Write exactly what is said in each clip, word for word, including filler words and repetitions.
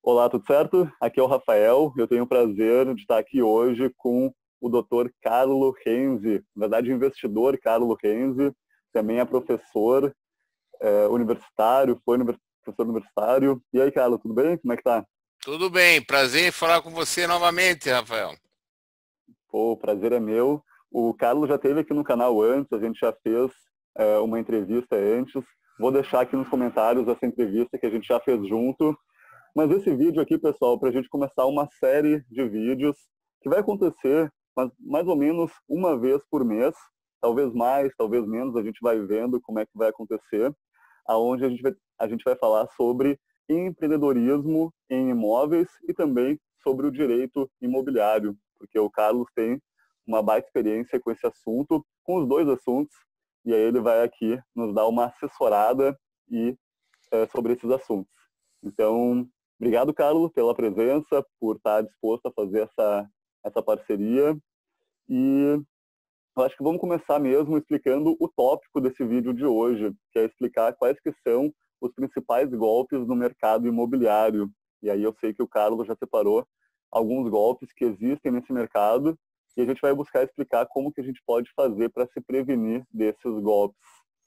Olá, tudo certo? Aqui é o Rafael. Eu tenho o prazer de estar aqui hoje com o doutor Carlo Renzi, na verdade, investidor Carlo Renzi, também é professor é, universitário, foi univers... professor universitário. E aí, Carlo, tudo bem? Como é que tá? Tudo bem, prazer em falar com você novamente, Rafael. Pô, o prazer é meu. O Carlo já esteve aqui no canal antes, a gente já fez é, uma entrevista antes. Vou deixar aqui nos comentários essa entrevista que a gente já fez junto. Mas esse vídeo aqui, pessoal, para a gente começar uma série de vídeos que vai acontecer mais ou menos uma vez por mês, talvez mais, talvez menos, a gente vai vendo como é que vai acontecer, aonde a gente vai, a gente vai falar sobre empreendedorismo em imóveis e também sobre o direito imobiliário, porque o Carlos tem uma baita experiência com esse assunto, com os dois assuntos, e aí ele vai aqui nos dar uma assessorada e, é, sobre esses assuntos. Então, obrigado, Carlos, pela presença, por estar disposto a fazer essa, essa parceria. E eu acho que vamos começar mesmo explicando o tópico desse vídeo de hoje, que é explicar quais que são os principais golpes no mercado imobiliário. E aí eu sei que o Carlos já separou alguns golpes que existem nesse mercado e a gente vai buscar explicar como que a gente pode fazer para se prevenir desses golpes.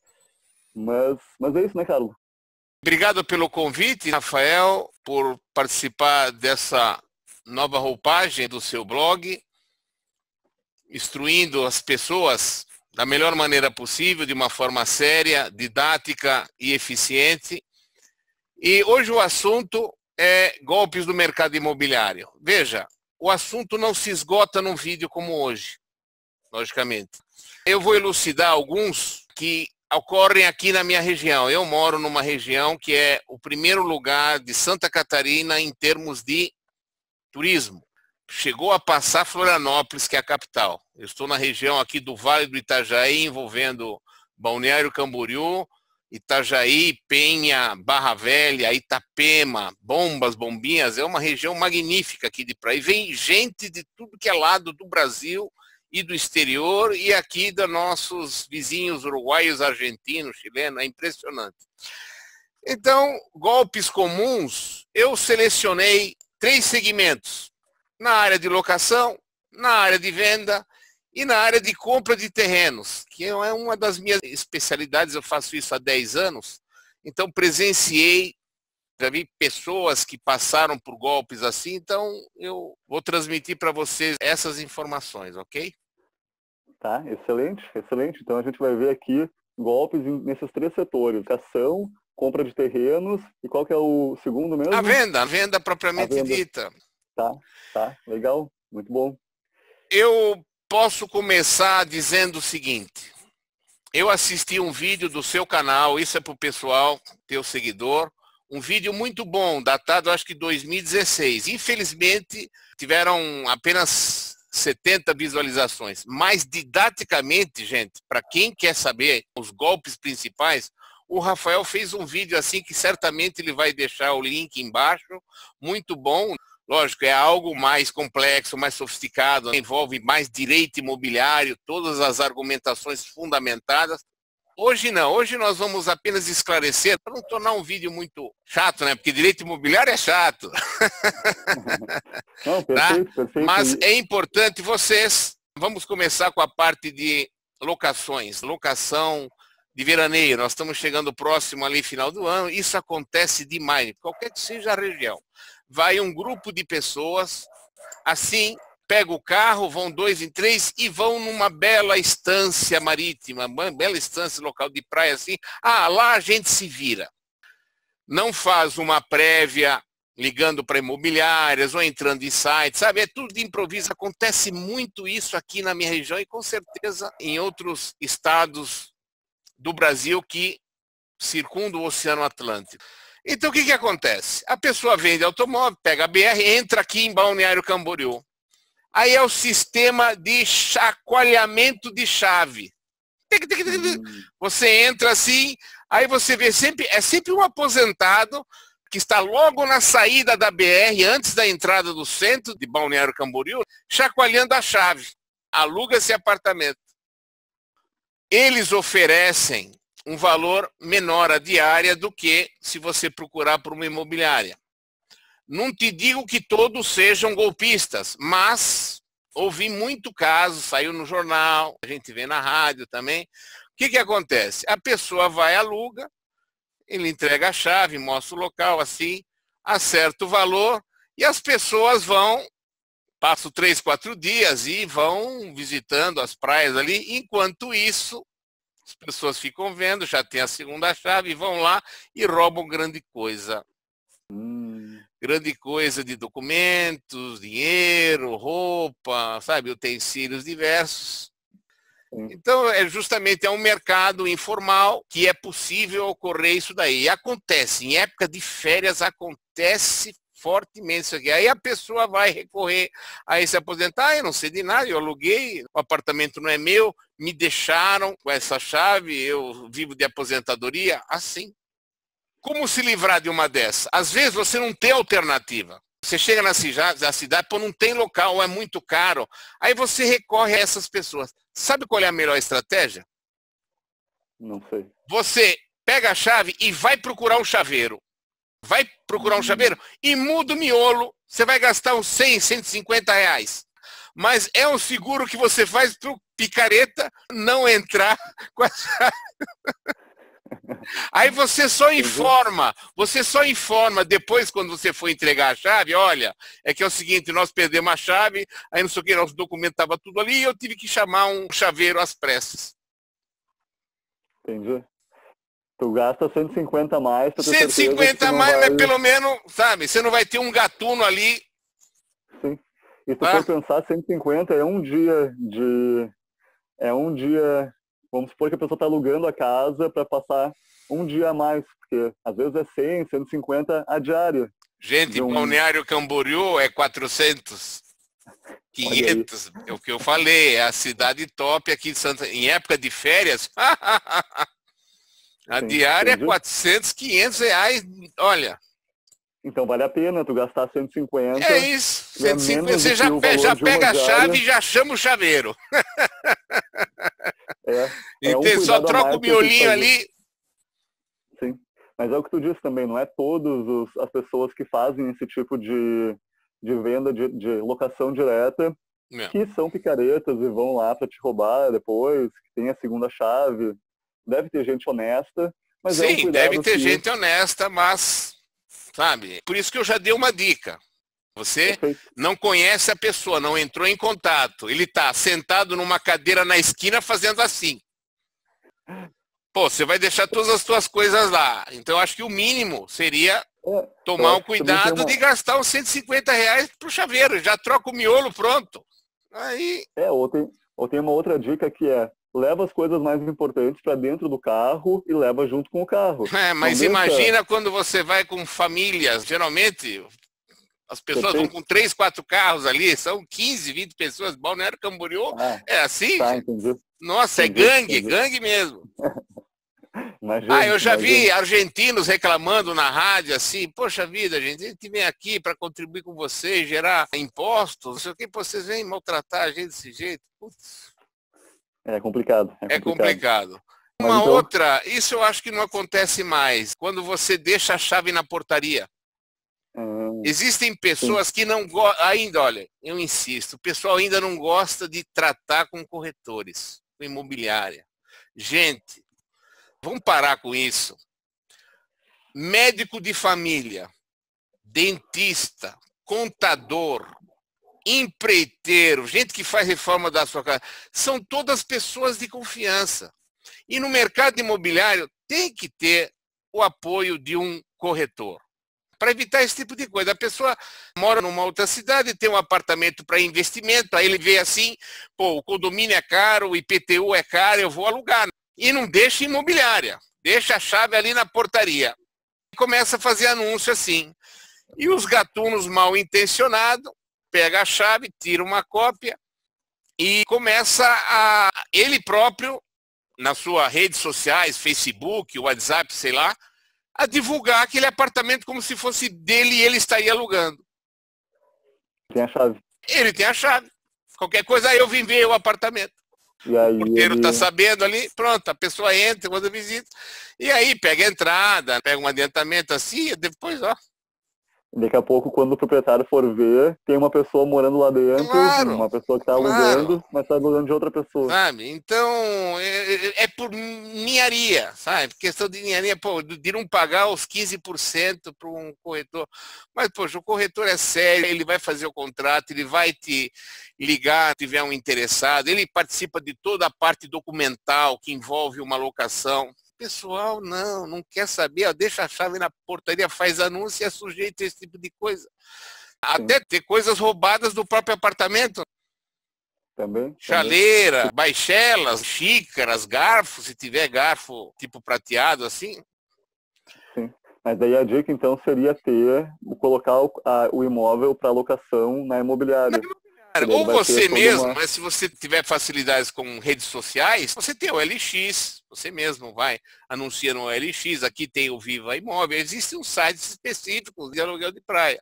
Mas, mas é isso, né, Carlos? Obrigado pelo convite, Rafael, por participar dessa nova roupagem do seu blog, instruindo as pessoas da melhor maneira possível, de uma forma séria, didática e eficiente. E hoje o assunto é golpes do mercado imobiliário. Veja, o assunto não se esgota num vídeo como hoje, logicamente. Eu vou elucidar alguns que ocorrem aqui na minha região. Eu moro numa região que é o primeiro lugar de Santa Catarina em termos de turismo. Chegou a passar Florianópolis, que é a capital. Eu estou na região aqui do Vale do Itajaí, envolvendo Balneário Camboriú, Itajaí, Penha, Barra Velha, Itapema, Bombas, Bombinhas. É uma região magnífica aqui de praia. E vem gente de tudo que é lado do Brasil e do exterior, e aqui dos nossos vizinhos uruguaios, argentinos, chilenos. É impressionante. Então, golpes comuns, eu selecionei três segmentos: na área de locação, na área de venda e na área de compra de terrenos, que é uma das minhas especialidades. Eu faço isso há dez anos, então presenciei, já vi pessoas que passaram por golpes assim, então eu vou transmitir para vocês essas informações, ok? Tá, excelente, excelente. Então a gente vai ver aqui golpes nesses três setores: locação, compra de terrenos e qual que é o segundo mesmo? A venda, a venda propriamente a venda. dita. Tá, tá, legal, muito bom. Eu posso começar dizendo o seguinte: eu assisti um vídeo do seu canal, isso é para o pessoal, teu seguidor, um vídeo muito bom, datado acho que dois mil e dezesseis. Infelizmente, tiveram apenas setenta visualizações, mas didaticamente, gente, para quem quer saber os golpes principais, o Rafael fez um vídeo assim que certamente ele vai deixar o link embaixo, muito bom. Lógico, é algo mais complexo, mais sofisticado, envolve mais direito imobiliário, todas as argumentações fundamentadas. Hoje não, hoje nós vamos apenas esclarecer, para não tornar um vídeo muito chato, né? Porque direito imobiliário é chato. Não, perfeito, tá? perfeito. Mas é importante vocês, vamos começar com a parte de locações, locação de veraneio. Nós estamos chegando próximo ali, final do ano, isso acontece demais, qualquer que seja a região. Vai um grupo de pessoas, assim, pega o carro, vão dois em três e vão numa bela estância marítima, uma bela estância local de praia, assim. Ah, lá a gente se vira. Não faz uma prévia ligando para imobiliárias ou entrando em sites, sabe? É tudo de improviso. Acontece muito isso aqui na minha região e com certeza em outros estados do Brasil que circundam o Oceano Atlântico. Então, o que que acontece? A pessoa vende automóvel, pega a B R, entra aqui em Balneário Camboriú. Aí é o sistema de chacoalhamento de chave. Você entra assim, aí você vê sempre, é sempre um aposentado que está logo na saída da B R, antes da entrada do centro de Balneário Camboriú, chacoalhando a chave. Aluga-se apartamento. Eles oferecem um valor menor a diária do que se você procurar por uma imobiliária. Não te digo que todos sejam golpistas, mas ouvi muito caso, saiu no jornal, a gente vê na rádio também. O que que acontece? A pessoa vai, aluga, ele entrega a chave, mostra o local assim, acerta o valor e as pessoas vão, passam três, quatro dias e vão visitando as praias ali. Enquanto isso, as pessoas ficam vendo, já tem a segunda chave, vão lá e roubam grande coisa. Hum. Grande coisa de documentos, dinheiro, roupa, sabe, utensílios diversos. Então, é justamente é um mercado informal que é possível ocorrer isso daí. E acontece, em época de férias, acontece fortemente isso aqui. Aí a pessoa vai recorrer a esse aposentar, ah, eu não sei de nada, eu aluguei, o apartamento não é meu, me deixaram com essa chave, eu vivo de aposentadoria, assim. Como se livrar de uma dessa? Às vezes você não tem alternativa. Você chega na cidade, na cidade, pô, não tem local, é muito caro. Aí você recorre a essas pessoas. Sabe qual é a melhor estratégia? Não sei. Você pega a chave e vai procurar um chaveiro. Vai procurar um chaveiro e muda o miolo. Você vai gastar uns cem, cento e cinquenta reais. Mas é um seguro que você faz para o picareta não entrar com a chave. Aí você só informa, você só informa depois quando você for entregar a chave, olha, é que é o seguinte, nós perdemos a chave, aí não sei o que, nosso documento estava tudo ali e eu tive que chamar um chaveiro às pressas. Entendi. Tu gasta cento e cinquenta a mais para ter cento e cinquenta a mais, vai... mas pelo menos, sabe, você não vai ter um gatuno ali. Sim. E se Ah. for pensar, cento e cinquenta é um dia de... É um dia... Vamos supor que a pessoa está alugando a casa para passar um dia a mais, porque às vezes é cem, cento e cinquenta a diária. Gente, um... Balneário Camboriú é quatrocentos, quinhentos, é o que eu falei, é a cidade top aqui de Santa... Em época de férias, a Sim, diária entendi. É quatrocentos, quinhentos reais, olha. Então vale a pena tu gastar cento e cinquenta. É isso, cento e cinquenta, você já, já pega a chave e já chama o chaveiro. É, é então um só troca o miolinho ali. Sim, mas é o que tu disse também, não é todas as pessoas que fazem esse tipo de, de venda, de, de locação direta, é. que são picaretas e vão lá para te roubar depois, que tem a segunda chave. Deve ter gente honesta, mas Sim, é um deve ter que... gente honesta, mas, sabe, por isso que eu já dei uma dica. Você Perfeito. Não conhece a pessoa, não entrou em contato. Ele está sentado numa cadeira na esquina fazendo assim. Pô, você vai deixar todas as suas coisas lá. Então, eu acho que o mínimo seria é, tomar o cuidado uma... de gastar uns cento e cinquenta reais pro chaveiro. Já troca o miolo, pronto. Aí... É, ou tem, ou tem uma outra dica que é, leva as coisas mais importantes para dentro do carro e leva junto com o carro. É, mas não imagina deixa... quando você vai com famílias, geralmente... As pessoas Perfeito. vão com três, quatro carros ali, são quinze, vinte pessoas. Balneário Camboriú ah, é assim? Tá, entendi. Nossa, entendi, é gangue, entendi. gangue mesmo. Imagina, ah, eu já imagina. vi argentinos reclamando na rádio assim, poxa vida, gente, a gente vem aqui para contribuir com vocês, gerar impostos, não sei o que, vocês vêm maltratar a gente desse jeito. Putz. É complicado. É complicado. É complicado. Uma então... outra, isso eu acho que não acontece mais, quando você deixa a chave na portaria. Existem pessoas que não gostam, ainda, olha, eu insisto, o pessoal ainda não gosta de tratar com corretores, com imobiliária. Gente, vamos parar com isso. Médico de família, dentista, contador, empreiteiro, gente que faz reforma da sua casa, são todas pessoas de confiança. E no mercado imobiliário tem que ter o apoio de um corretor. Para evitar esse tipo de coisa. A pessoa mora numa outra cidade, tem um apartamento para investimento, aí ele vê assim, pô, o condomínio é caro, o I P T U é caro, eu vou alugar. E não deixa imobiliária, deixa a chave ali na portaria. E começa a fazer anúncio assim. E os gatunos mal intencionados, pega a chave, tira uma cópia e começa a, ele próprio, nas suas redes sociais, Facebook, WhatsApp, sei lá, a divulgar aquele apartamento como se fosse dele e ele estaria alugando. Tem a chave. Ele tem a chave. Qualquer coisa, aí eu vim ver o apartamento. E aí, o porteiro ele... tá sabendo ali, pronto, a pessoa entra quando visita. E aí pega a entrada, pega um adiantamento assim, e depois, ó. Daqui a pouco, quando o proprietário for ver, tem uma pessoa morando lá dentro, Claro, uma pessoa que está alugando, claro. mas está alugando de outra pessoa. Sabe? Então, é, é por ninharia, sabe? Questão de ninharia, pô, de não pagar os quinze por cento para um corretor. Mas, poxa, o corretor é sério, ele vai fazer o contrato, ele vai te ligar se tiver um interessado, ele participa de toda a parte documental que envolve uma locação. Pessoal, não, não quer saber, ó, deixa a chave na portaria, faz anúncio e é sujeito a esse tipo de coisa. Até ter coisas roubadas do próprio apartamento. Também. Chaleira, também. baixelas, xícaras, garfos, se tiver garfo tipo prateado assim. Sim. Mas daí a dica então seria ter, colocar o, a, o imóvel para locação na imobiliária. Ou você mesmo, uma... mas se você tiver facilidades com redes sociais, você tem o O L X, você mesmo vai, anuncia no O L X, aqui tem o Viva Imóvel, existem uns sites específicos de aluguel de praia.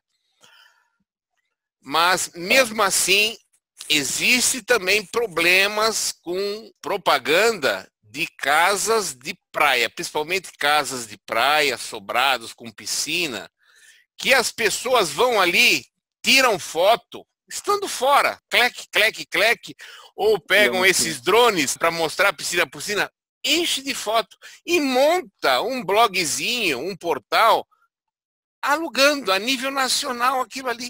Mas, mesmo assim, existe também problemas com propaganda de casas de praia, principalmente casas de praia, sobrados com piscina, que as pessoas vão ali, tiram foto, estando fora, cleque, cleque, cleque, ou pegam esses drones para mostrar a piscina por piscina, enche de foto e monta um blogzinho, um portal, alugando a nível nacional aquilo ali,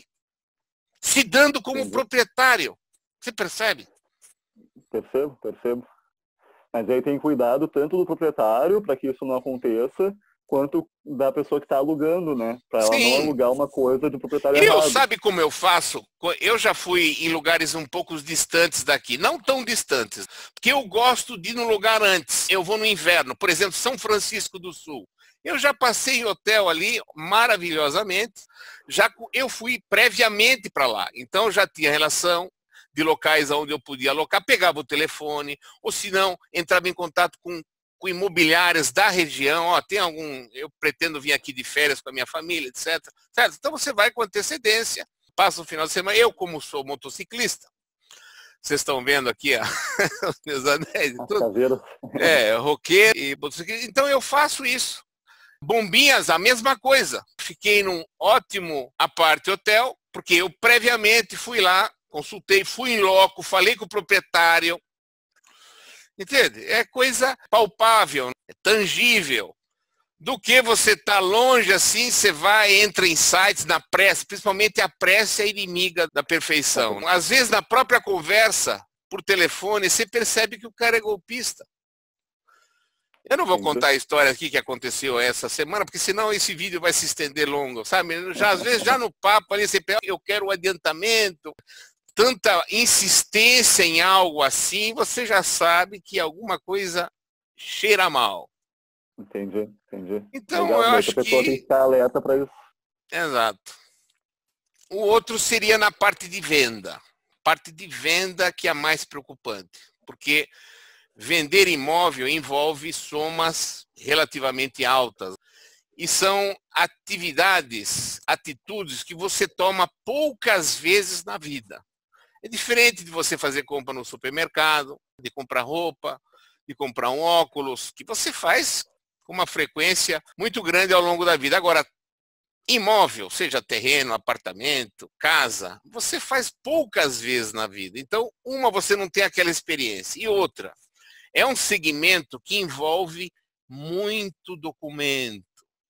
se dando como Entendi. proprietário. Você percebe? Percebo, percebo. Mas aí tem cuidado tanto do proprietário, para que isso não aconteça, quanto da pessoa que está alugando, né? Para ela não alugar uma coisa do proprietário eu, errado. Sabe como eu faço? Eu já fui em lugares um pouco distantes daqui, não tão distantes, porque eu gosto de ir no lugar antes. Eu vou no inverno, por exemplo, São Francisco do Sul. Eu já passei em hotel ali maravilhosamente, já eu fui previamente para lá, então já tinha relação de locais onde eu podia alocar, pegava o telefone, ou se não, entrava em contato com com imobiliárias da região, ó, tem algum, eu pretendo vir aqui de férias com a minha família, etcétera. Certo? Então você vai com antecedência, passa o final de semana, eu como sou motociclista, vocês estão vendo aqui ó, os meus anéis e tudo, é, roqueiro e motociclista, então eu faço isso. Bombinhas, a mesma coisa, fiquei num ótimo apart hotel, porque eu previamente fui lá, consultei, fui em loco, falei com o proprietário. Entende? É coisa palpável, é tangível. Do que você está longe assim, você vai, entra em sites na pressa, principalmente a pressa é inimiga da perfeição. Às vezes, na própria conversa, por telefone, você percebe que o cara é golpista. Eu não vou contar a história aqui que aconteceu essa semana, porque senão esse vídeo vai se estender longo, sabe? Já, às vezes, já no papo ali, você pensa, eu quero o adiantamento. Tanta insistência em algo assim, você já sabe que alguma coisa cheira mal. Entendi, entendi. Então, Legal, eu acho a pessoa que... tem que estar alerta para isso. Exato. O outro seria na parte de venda. Parte de venda que é a mais preocupante, porque vender imóvel envolve somas relativamente altas. E são atividades, atitudes que você toma poucas vezes na vida. É diferente de você fazer compra no supermercado, de comprar roupa, de comprar um óculos, que você faz com uma frequência muito grande ao longo da vida. Agora, imóvel, seja terreno, apartamento, casa, você faz poucas vezes na vida. Então, uma, você não tem aquela experiência. E outra, é um segmento que envolve muito documento.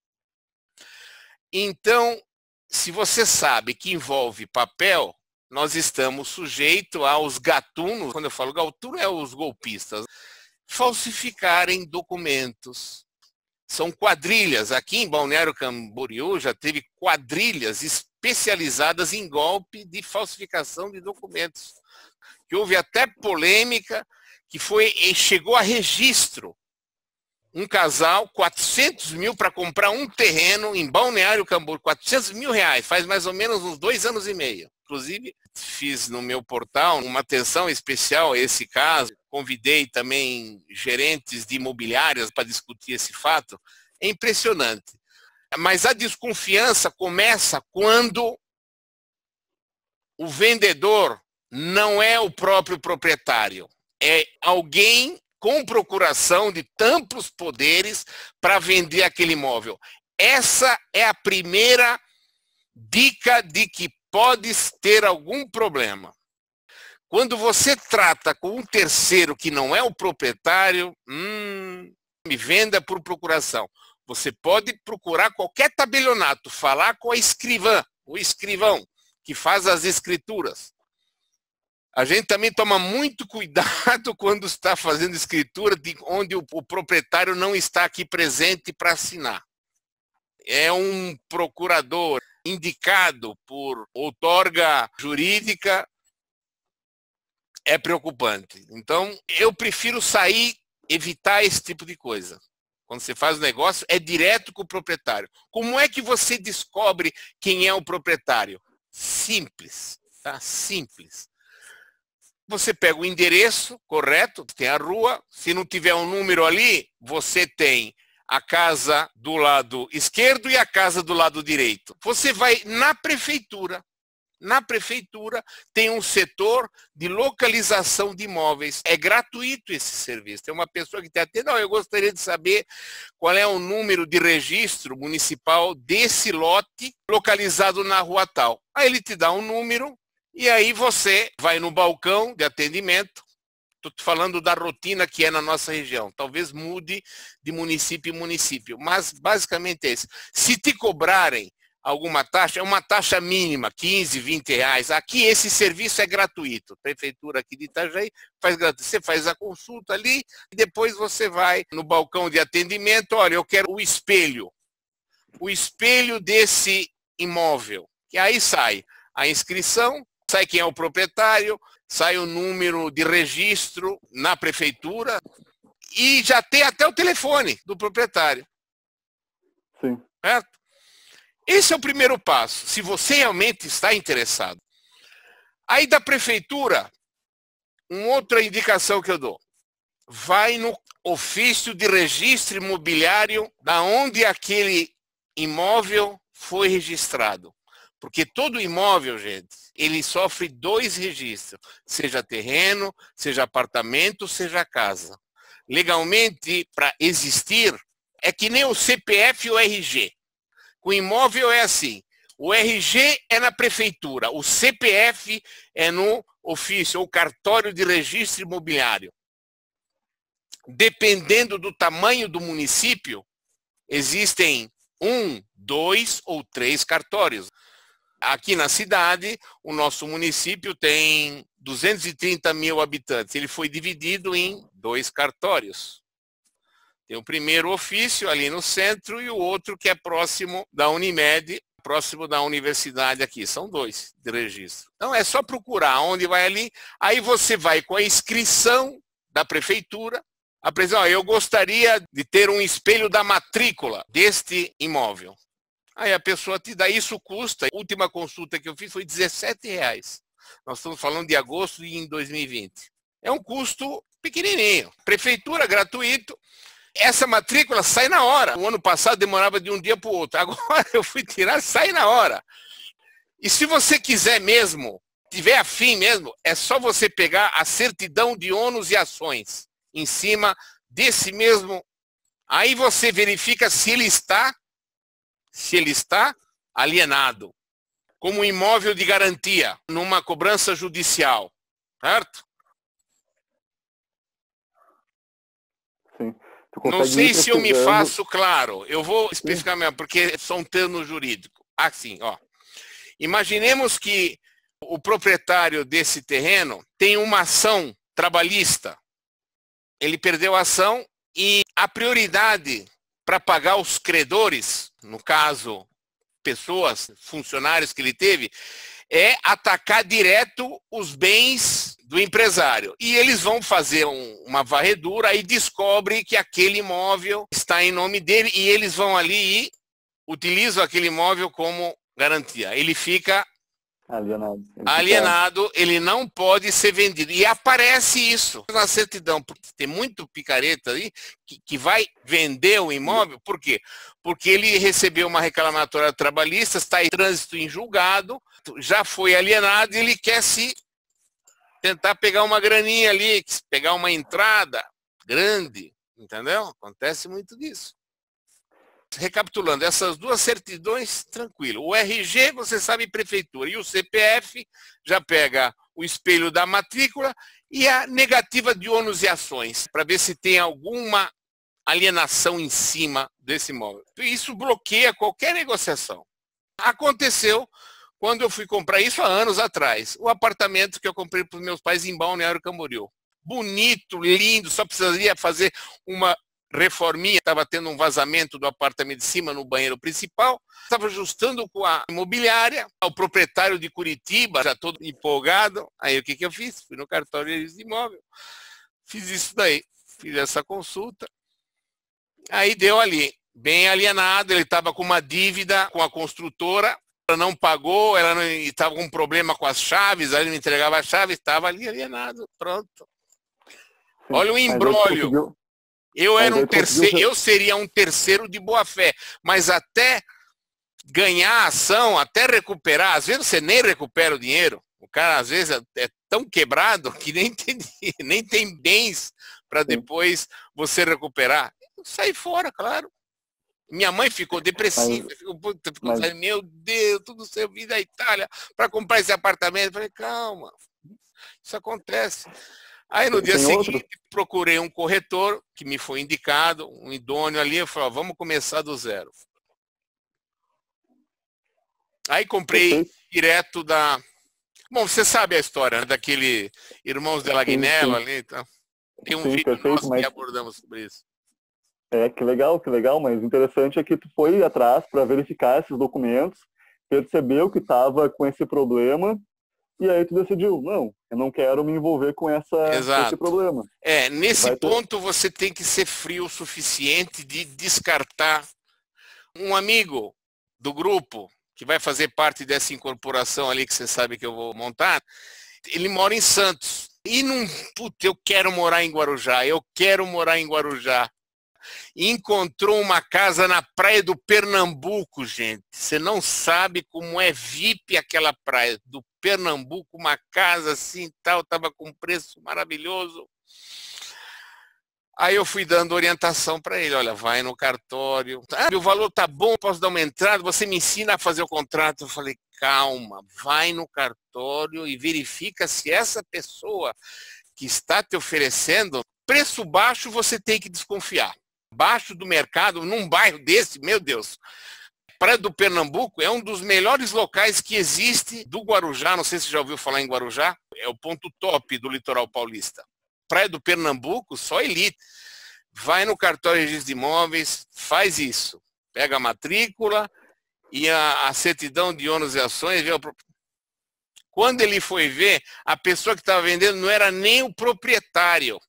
Então, se você sabe que envolve papel, nós estamos sujeitos aos gatunos, quando eu falo gatuno, é os golpistas, falsificarem documentos. São quadrilhas. Aqui em Balneário Camboriú já teve quadrilhas especializadas em golpe de falsificação de documentos. Que houve até polêmica, que foi, chegou a registro. Um casal, quatrocentos mil para comprar um terreno em Balneário Camboriú, quatrocentos mil reais, faz mais ou menos uns dois anos e meio. Inclusive, fiz no meu portal uma atenção especial a esse caso, convidei também gerentes de imobiliárias para discutir esse fato. É impressionante. Mas a desconfiança começa quando o vendedor não é o próprio proprietário, é alguém com procuração de tantos poderes para vender aquele imóvel. Essa é a primeira dica de que pode ter algum problema. Quando você trata com um terceiro que não é o proprietário, hum, venda por procuração. Você pode procurar qualquer tabelionato, falar com a escrivã, o escrivão, que faz as escrituras. A gente também toma muito cuidado quando está fazendo escritura de onde o, o proprietário não está aqui presente para assinar. É um procurador indicado por outorga jurídica, é preocupante. Então, eu prefiro sair, evitar esse tipo de coisa. Quando você faz o negócio, é direto com o proprietário. Como é que você descobre quem é o proprietário? Simples, tá? Simples. Você pega o endereço correto, tem a rua, se não tiver um número ali, você tem a casa do lado esquerdo e a casa do lado direito. Você vai na prefeitura. Na prefeitura tem um setor de localização de imóveis. É gratuito esse serviço. Tem uma pessoa que te atende, não, eu gostaria de saber qual é o número de registro municipal desse lote localizado na rua tal. Aí ele te dá um número e aí você vai no balcão de atendimento. Estou falando da rotina que é na nossa região. Talvez mude de município em município, mas basicamente é isso. Se te cobrarem alguma taxa, é uma taxa mínima, quinze, vinte reais. Aqui esse serviço é gratuito. A prefeitura aqui de Itajaí faz gratuito. Você faz a consulta ali e depois você vai no balcão de atendimento. Olha, eu quero o espelho. O espelho desse imóvel. E aí sai a inscrição, sai quem é o proprietário, sai o número de registro na prefeitura e já tem até o telefone do proprietário. Sim. Certo? Esse é o primeiro passo, se você realmente está interessado. Aí da prefeitura, uma outra indicação que eu dou. Vai no ofício de registro imobiliário da onde aquele imóvel foi registrado. Porque todo imóvel, gente, ele sofre dois registros. Seja terreno, seja apartamento, seja casa. Legalmente, para existir, é que nem o C P F e o R G. O imóvel é assim, o R G é na prefeitura, o C P F é no ofício ou cartório de registro imobiliário. Dependendo do tamanho do município, existem um, dois ou três cartórios. Aqui na cidade, o nosso município tem duzentos e trinta mil habitantes. Ele foi dividido em dois cartórios. Tem o primeiro ofício ali no centro e o outro que é próximo da Unimed, próximo da universidade aqui. São dois de registro. Então é só procurar onde vai ali. Aí você vai com a inscrição da prefeitura. Apresenta, eu gostaria de ter um espelho da matrícula deste imóvel. Aí a pessoa te dá, isso custa, a última consulta que eu fiz foi dezessete reais. Nós estamos falando de agosto de dois mil e vinte. É um custo pequenininho. Prefeitura, gratuito. Essa matrícula sai na hora. O ano passado demorava de um dia para o outro. Agora eu fui tirar, sai na hora. E se você quiser mesmo, tiver afim mesmo, é só você pegar a certidão de ônus e ações em cima desse mesmo. Aí você verifica se ele está, se ele está alienado, como imóvel de garantia, numa cobrança judicial, certo? Sim. Não sei se eu me faço claro. Eu vou especificar mesmo, porque são termos jurídicos. Assim, ó. Imaginemos que o proprietário desse terreno tem uma ação trabalhista. Ele perdeu a ação e a prioridade para pagar os credores, no caso, pessoas, funcionários que ele teve, é atacar direto os bens do empresário. E eles vão fazer um, uma varredura e descobrem que aquele imóvel está em nome dele e eles vão ali e utilizam aquele imóvel como garantia. Ele fica alienado. Ele, alienado, fica... ele não pode ser vendido. E aparece isso na certidão, porque tem muito picareta aí que, que vai vender o imóvel. Por quê? Porque ele recebeu uma reclamatória trabalhista, está em trânsito em julgado, já foi alienado e ele quer se tentar pegar uma graninha ali, pegar uma entrada grande, entendeu? Acontece muito disso. recapitulando, essas duas certidões, tranquilo. O R G, você sabe, prefeitura. E o C P F já pega o espelho da matrícula e a negativa de ônus e ações, para ver se tem alguma alienação em cima desse imóvel. Isso bloqueia qualquer negociação. Aconteceu quando eu fui comprar isso há anos atrás. O apartamento que eu comprei para os meus pais em Balneário Camboriú. Bonito, lindo, só precisaria fazer uma reforminha. Estava tendo um vazamento do apartamento de cima no banheiro principal. Estava ajustando com a imobiliária. O proprietário de Curitiba, já todo empolgado. Aí o que, que eu fiz? Fui no cartório de imóvel. Fiz isso daí. Fiz essa consulta. Aí deu ali. Bem alienado, ele estava com uma dívida com a construtora, ela não pagou, ela estava com um problema com as chaves, aí ele me entregava a chave, estava ali alienado, pronto. Sim, olha o imbróglio. Eu era um terceiro, eu seria um terceiro de boa fé, mas até ganhar a ação, até recuperar, às vezes você nem recupera o dinheiro, o cara às vezes é tão quebrado que nem tem, nem tem bens para depois você recuperar. Sai fora, claro. Minha mãe ficou depressiva, mas, ficou, puta, ficou mas... dizendo, meu Deus, tudo seu vida da Itália para comprar esse apartamento. Eu falei, calma, isso acontece. Aí no dia seguinte outro? procurei um corretor que me foi indicado, um idôneo ali, eu falei, ó, vamos começar do zero. Aí comprei Perfeito. direto da... Bom, você sabe a história, né, daquele Irmãos de Lagnello ali, então. Tem um sim, vídeo perfeito, nosso mas... que abordamos sobre isso. É, que legal, que legal, mas o interessante é que tu foi atrás para verificar esses documentos, percebeu que estava com esse problema, e aí tu decidiu, não, eu não quero me envolver com essa, esse problema. É, nesse Vai ponto ter... você tem que ser frio o suficiente de descartar um amigo do grupo, que vai fazer parte dessa incorporação ali que você sabe que eu vou montar, ele mora em Santos. E não, puta, eu quero morar em Guarujá, eu quero morar em Guarujá. E encontrou uma casa na praia do Pernambuco, gente. Você não sabe como é V I P aquela praia do Pernambuco, uma casa assim tal, estava com preço maravilhoso. Aí eu fui dando orientação para ele, olha, vai no cartório. Ah, o valor tá bom, posso dar uma entrada, você me ensina a fazer o contrato. Eu falei, calma, vai no cartório e verifica se essa pessoa que está te oferecendo preço baixo, você tem que desconfiar. Baixo do mercado, num bairro desse, meu Deus. Praia do Pernambuco é um dos melhores locais que existe do Guarujá. Não sei se você já ouviu falar em Guarujá. É o ponto top do litoral paulista. Praia do Pernambuco, só elite. Vai no cartório de registro de imóveis, faz isso. Pega a matrícula e a, a certidão de ônus e ações. Vê o... Quando ele foi ver, a pessoa que estava vendendo não era nem o proprietário.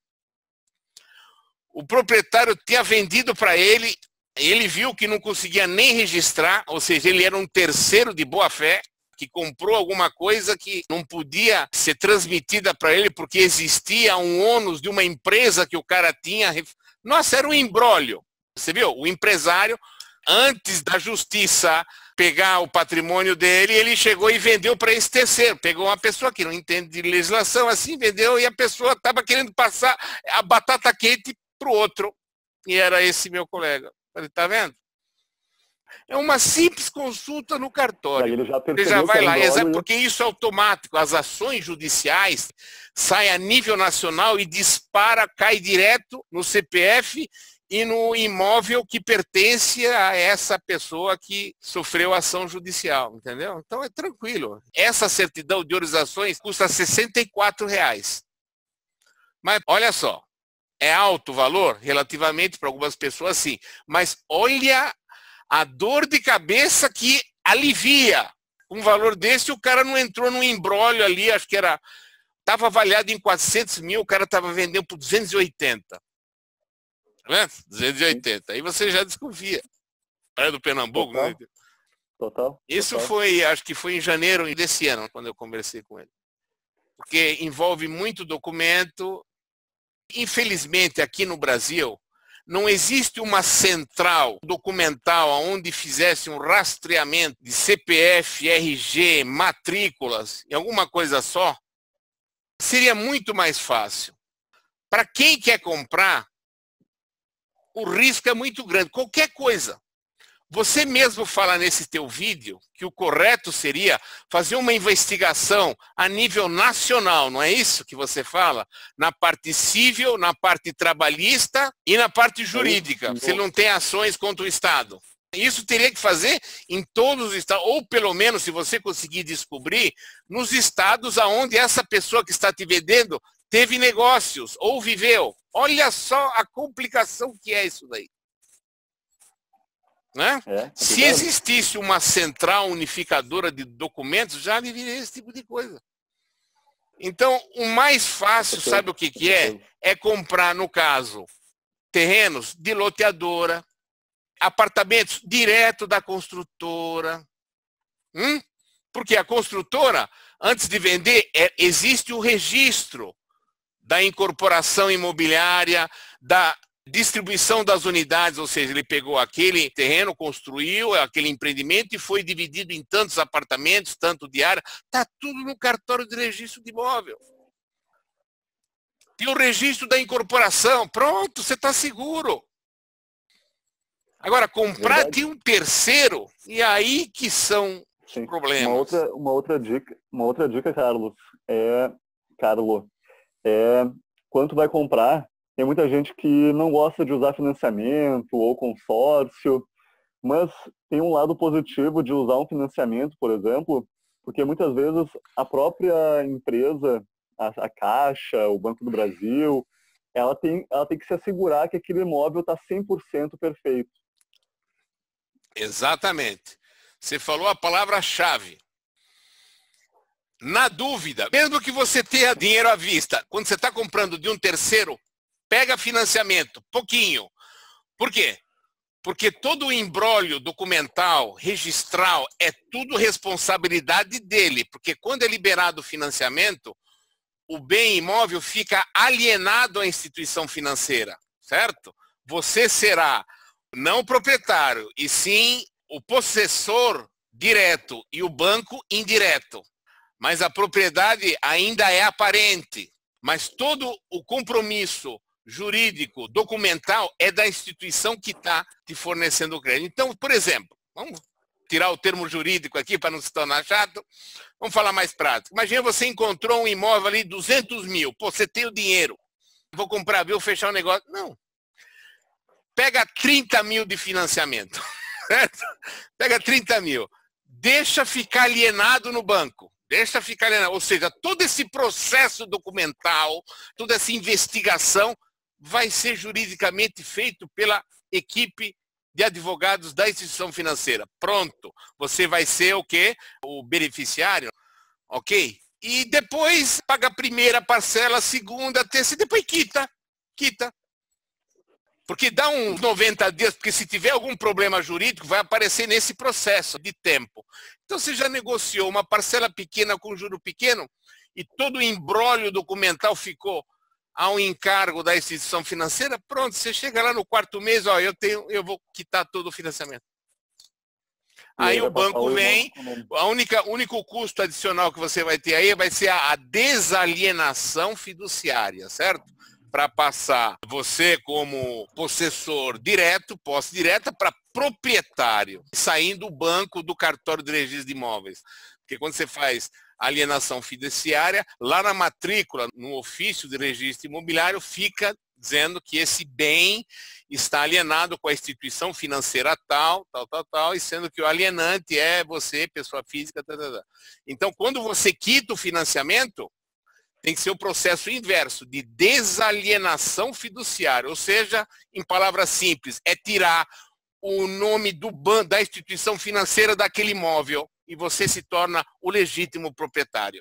O proprietário tinha vendido para ele, ele viu que não conseguia nem registrar, ou seja, ele era um terceiro de boa fé, que comprou alguma coisa que não podia ser transmitida para ele, porque existia um ônus de uma empresa que o cara tinha. Nossa, era um imbróglio. Você viu? O empresário, antes da justiça pegar o patrimônio dele, ele chegou e vendeu para esse terceiro. Pegou uma pessoa que não entende de legislação, assim, vendeu, e a pessoa estava querendo passar a batata quente para o outro, e era esse meu colega. Ele tá vendo? É uma simples consulta no cartório. Ele já, ele já vai lá, exato, porque isso é automático. As ações judiciais saem a nível nacional e dispara, cai direto no C P F e no imóvel que pertence a essa pessoa que sofreu ação judicial, entendeu? Então é tranquilo. Essa certidão de orizações custa sessenta e quatro reais. Mas olha só, é alto o valor? Relativamente para algumas pessoas, sim. Mas olha a dor de cabeça que alivia. Um valor desse, o cara não entrou num imbróglio ali, acho que era... Estava avaliado em quatrocentos mil, o cara estava vendendo por duzentos e oitenta. Tá vendo? duzentos e oitenta. Aí você já desconfia. Praia do Pernambuco. Total. Né? Total. Isso Total. foi, acho que foi em janeiro desse ano, quando eu conversei com ele. Porque envolve muito documento. Infelizmente, aqui no Brasil, não existe uma central documental onde fizesse um rastreamento de C P F, R G, matrículas, e alguma coisa só. Seria muito mais fácil. Para quem quer comprar, o risco é muito grande. Qualquer coisa. Você mesmo fala nesse teu vídeo que o correto seria fazer uma investigação a nível nacional, não é isso que você fala? Na parte civil, na parte trabalhista e na parte jurídica, se ele não tem ações contra o Estado. Isso teria que fazer em todos os estados, ou pelo menos, se você conseguir descobrir, nos estados onde essa pessoa que está te vendendo teve negócios ou viveu. Olha só a complicação que é isso daí. Né? É, se existisse uma central unificadora de documentos, já viria esse tipo de coisa. Então, o mais fácil, sabe o que, que é? É comprar, no caso, terrenos de loteadora, apartamentos direto da construtora. Hum? Porque a construtora, antes de vender, é, existe o registro da incorporação imobiliária, da distribuição das unidades, ou seja, ele pegou aquele terreno, construiu aquele empreendimento e foi dividido em tantos apartamentos, tanto de área, está tudo no cartório de registro de imóvel. Tem o registro da incorporação, pronto, você está seguro. Agora, comprar Verdade. de um terceiro, e aí que são os Sim. problemas. Uma outra, uma outra dica, uma outra dica, Carlos, é, Carlos, é quando tu vai comprar, tem muita gente que não gosta de usar financiamento ou consórcio, mas tem um lado positivo de usar um financiamento, por exemplo, porque muitas vezes a própria empresa, a, a Caixa, o Banco do Brasil, ela tem, ela tem que se assegurar que aquele imóvel está cem por cento perfeito. Exatamente. Você falou a palavra-chave. Na dúvida, mesmo que você tenha dinheiro à vista, quando você está comprando de um terceiro, pega financiamento, pouquinho. Por quê? Porque todo o imbróglio documental, registral, é tudo responsabilidade dele. Porque quando é liberado o financiamento, o bem imóvel fica alienado à instituição financeira, certo? Você será não o proprietário, e sim o possessor direto e o banco indireto. Mas a propriedade ainda é aparente. Mas todo o compromisso jurídico, documental, é da instituição que está te fornecendo o crédito. Então, por exemplo, vamos tirar o termo jurídico aqui para não se tornar chato, vamos falar mais prático. Imagina você encontrou um imóvel ali, duzentos mil, pô, você tem o dinheiro, vou comprar, viu, fechar o negócio. Não. Pega trinta mil de financiamento, certo? Pega trinta mil, deixa ficar alienado no banco. Deixa ficar alienado. Ou seja, todo esse processo documental, toda essa investigação vai ser juridicamente feito pela equipe de advogados da instituição financeira. Pronto. Você vai ser o quê? O beneficiário. Ok? E depois paga a primeira parcela, a segunda, a terceira, e depois quita. Quita. Porque dá uns noventa dias, porque se tiver algum problema jurídico, vai aparecer nesse processo de tempo. Então você já negociou uma parcela pequena com juro pequeno e todo o imbróglio documental ficou a um encargo da instituição financeira, pronto, você chega lá no quarto mês, ó, eu, tenho, eu vou quitar todo o financiamento. Aí o banco vem, a única, o único custo adicional que você vai ter aí vai ser a, a desalienação fiduciária, certo? Para passar você como possessor direto, posse direta, para proprietário, saindo do banco do cartório de registro de imóveis. Porque quando você faz alienação fiduciária, lá na matrícula, no ofício de registro imobiliário, fica dizendo que esse bem está alienado com a instituição financeira tal, tal, tal, tal, e sendo que o alienante é você, pessoa física, tal, tal, tal. Então, quando você quita o financiamento, tem que ser o processo inverso, de desalienação fiduciária, ou seja, em palavras simples, é tirar o nome do banco, da instituição financeira daquele imóvel e você se torna o legítimo proprietário.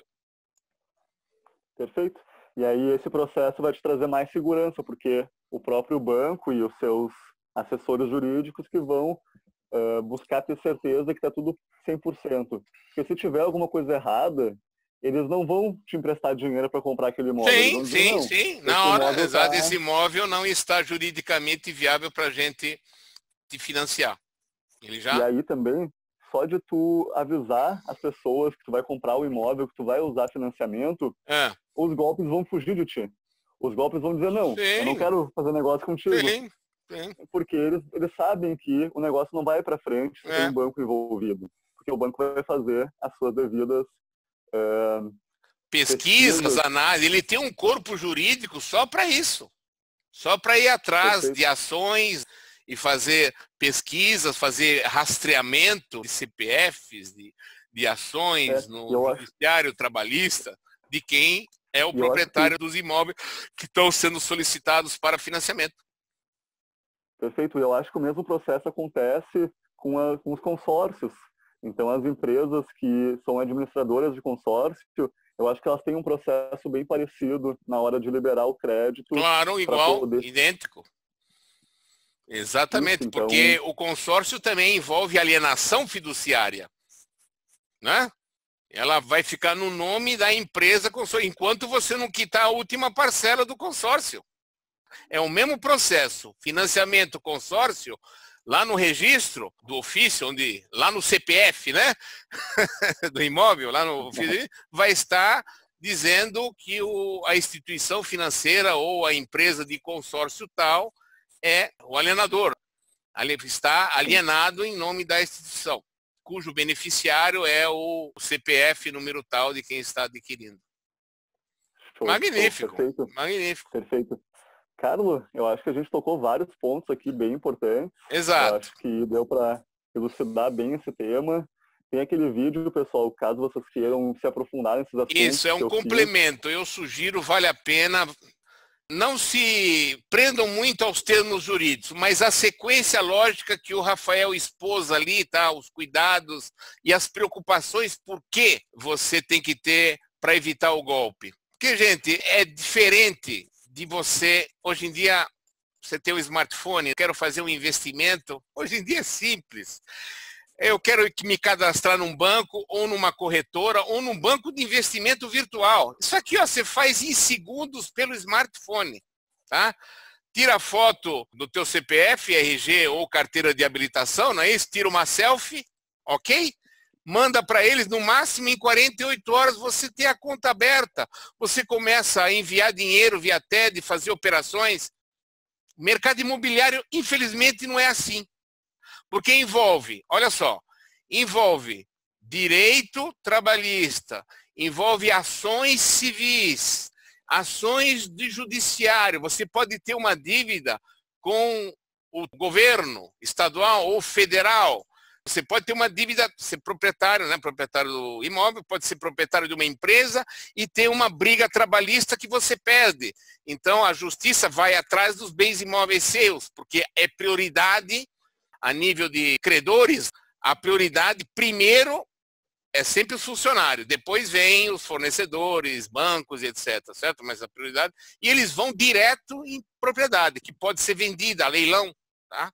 Perfeito. E aí esse processo vai te trazer mais segurança, porque o próprio banco e os seus assessores jurídicos que vão uh, buscar ter certeza que está tudo cem por cento. Porque se tiver alguma coisa errada, eles não vão te emprestar dinheiro para comprar aquele imóvel. Sim, dizer, sim, não, sim. Na hora, exato, tá... esse imóvel não está juridicamente viável para a gente te financiar. Ele já... E aí também, só de tu avisar as pessoas que tu vai comprar o imóvel, que tu vai usar financiamento, é. os golpes vão fugir de ti. Os golpes vão dizer, não, sim. eu não quero fazer negócio contigo. Sim. Sim. Porque eles, eles sabem que o negócio não vai para frente se É. tem um banco envolvido. Porque o banco vai fazer as suas devidas uh, pesquisas, pesquisas. análises. Ele tem um corpo jurídico só para isso. Só para ir atrás Perfeito. de ações e fazer pesquisas, fazer rastreamento de C P Fs, de, de ações É, no eu judiciário trabalhista, de quem é o eu proprietário que... dos imóveis que estão sendo solicitados para financiamento. Perfeito. Eu acho que o mesmo processo acontece com, a, com os consórcios. Então, as empresas que são administradoras de consórcio, eu acho que elas têm um processo bem parecido na hora de liberar o crédito. Claro, igual, poder... idêntico. Exatamente, Isso, então... porque o consórcio também envolve alienação fiduciária, né? Ela vai ficar no nome da empresa enquanto você não quitar a última parcela do consórcio. É o mesmo processo, financiamento consórcio, lá no registro do ofício, onde, lá no C P F, né? do imóvel, lá no ofício, vai estar dizendo que o, a instituição financeira ou a empresa de consórcio tal é o alienador. Está alienado em nome da instituição, cujo beneficiário é o C P F número tal de quem está adquirindo. Show, magnífico, show, perfeito. magnífico. Perfeito. Carlos, eu acho que a gente tocou vários pontos aqui bem importantes. Exato. Eu acho que deu para elucidar bem esse tema. Tem aquele vídeo, pessoal, caso vocês queiram se aprofundar nesses assuntos. Isso, é um eu complemento. Fiz. Eu sugiro, vale a pena. Não se prendam muito aos termos jurídicos, mas a sequência lógica que o Rafael expôs ali, tá? Os cuidados e as preocupações por que você tem que ter para evitar o golpe. Porque, gente, é diferente de você, hoje em dia, você tem um smartphone, eu quero fazer um investimento, hoje em dia é simples. Eu quero me cadastrar num banco, ou numa corretora, ou num banco de investimento virtual. Isso aqui, ó, você faz em segundos pelo smartphone, tá? Tira foto do teu C P F, R G ou carteira de habilitação, não é isso? Tira uma selfie, ok? Manda para eles, no máximo em quarenta e oito horas você tem a conta aberta. Você começa a enviar dinheiro via T E D, fazer operações. Mercado imobiliário, infelizmente, não é assim. Porque envolve, olha só, envolve direito trabalhista, envolve ações civis, ações de judiciário. Você pode ter uma dívida com o governo estadual ou federal. Você pode ter uma dívida, ser proprietário, né? Proprietário do imóvel, pode ser proprietário de uma empresa e ter uma briga trabalhista que você perde. Então, a justiça vai atrás dos bens imóveis seus, porque é prioridade. A nível de credores, a prioridade primeiro é sempre o funcionário, depois vem os fornecedores, bancos e etc, certo? Mas a prioridade, e eles vão direto em propriedade, que pode ser vendida, a leilão, tá?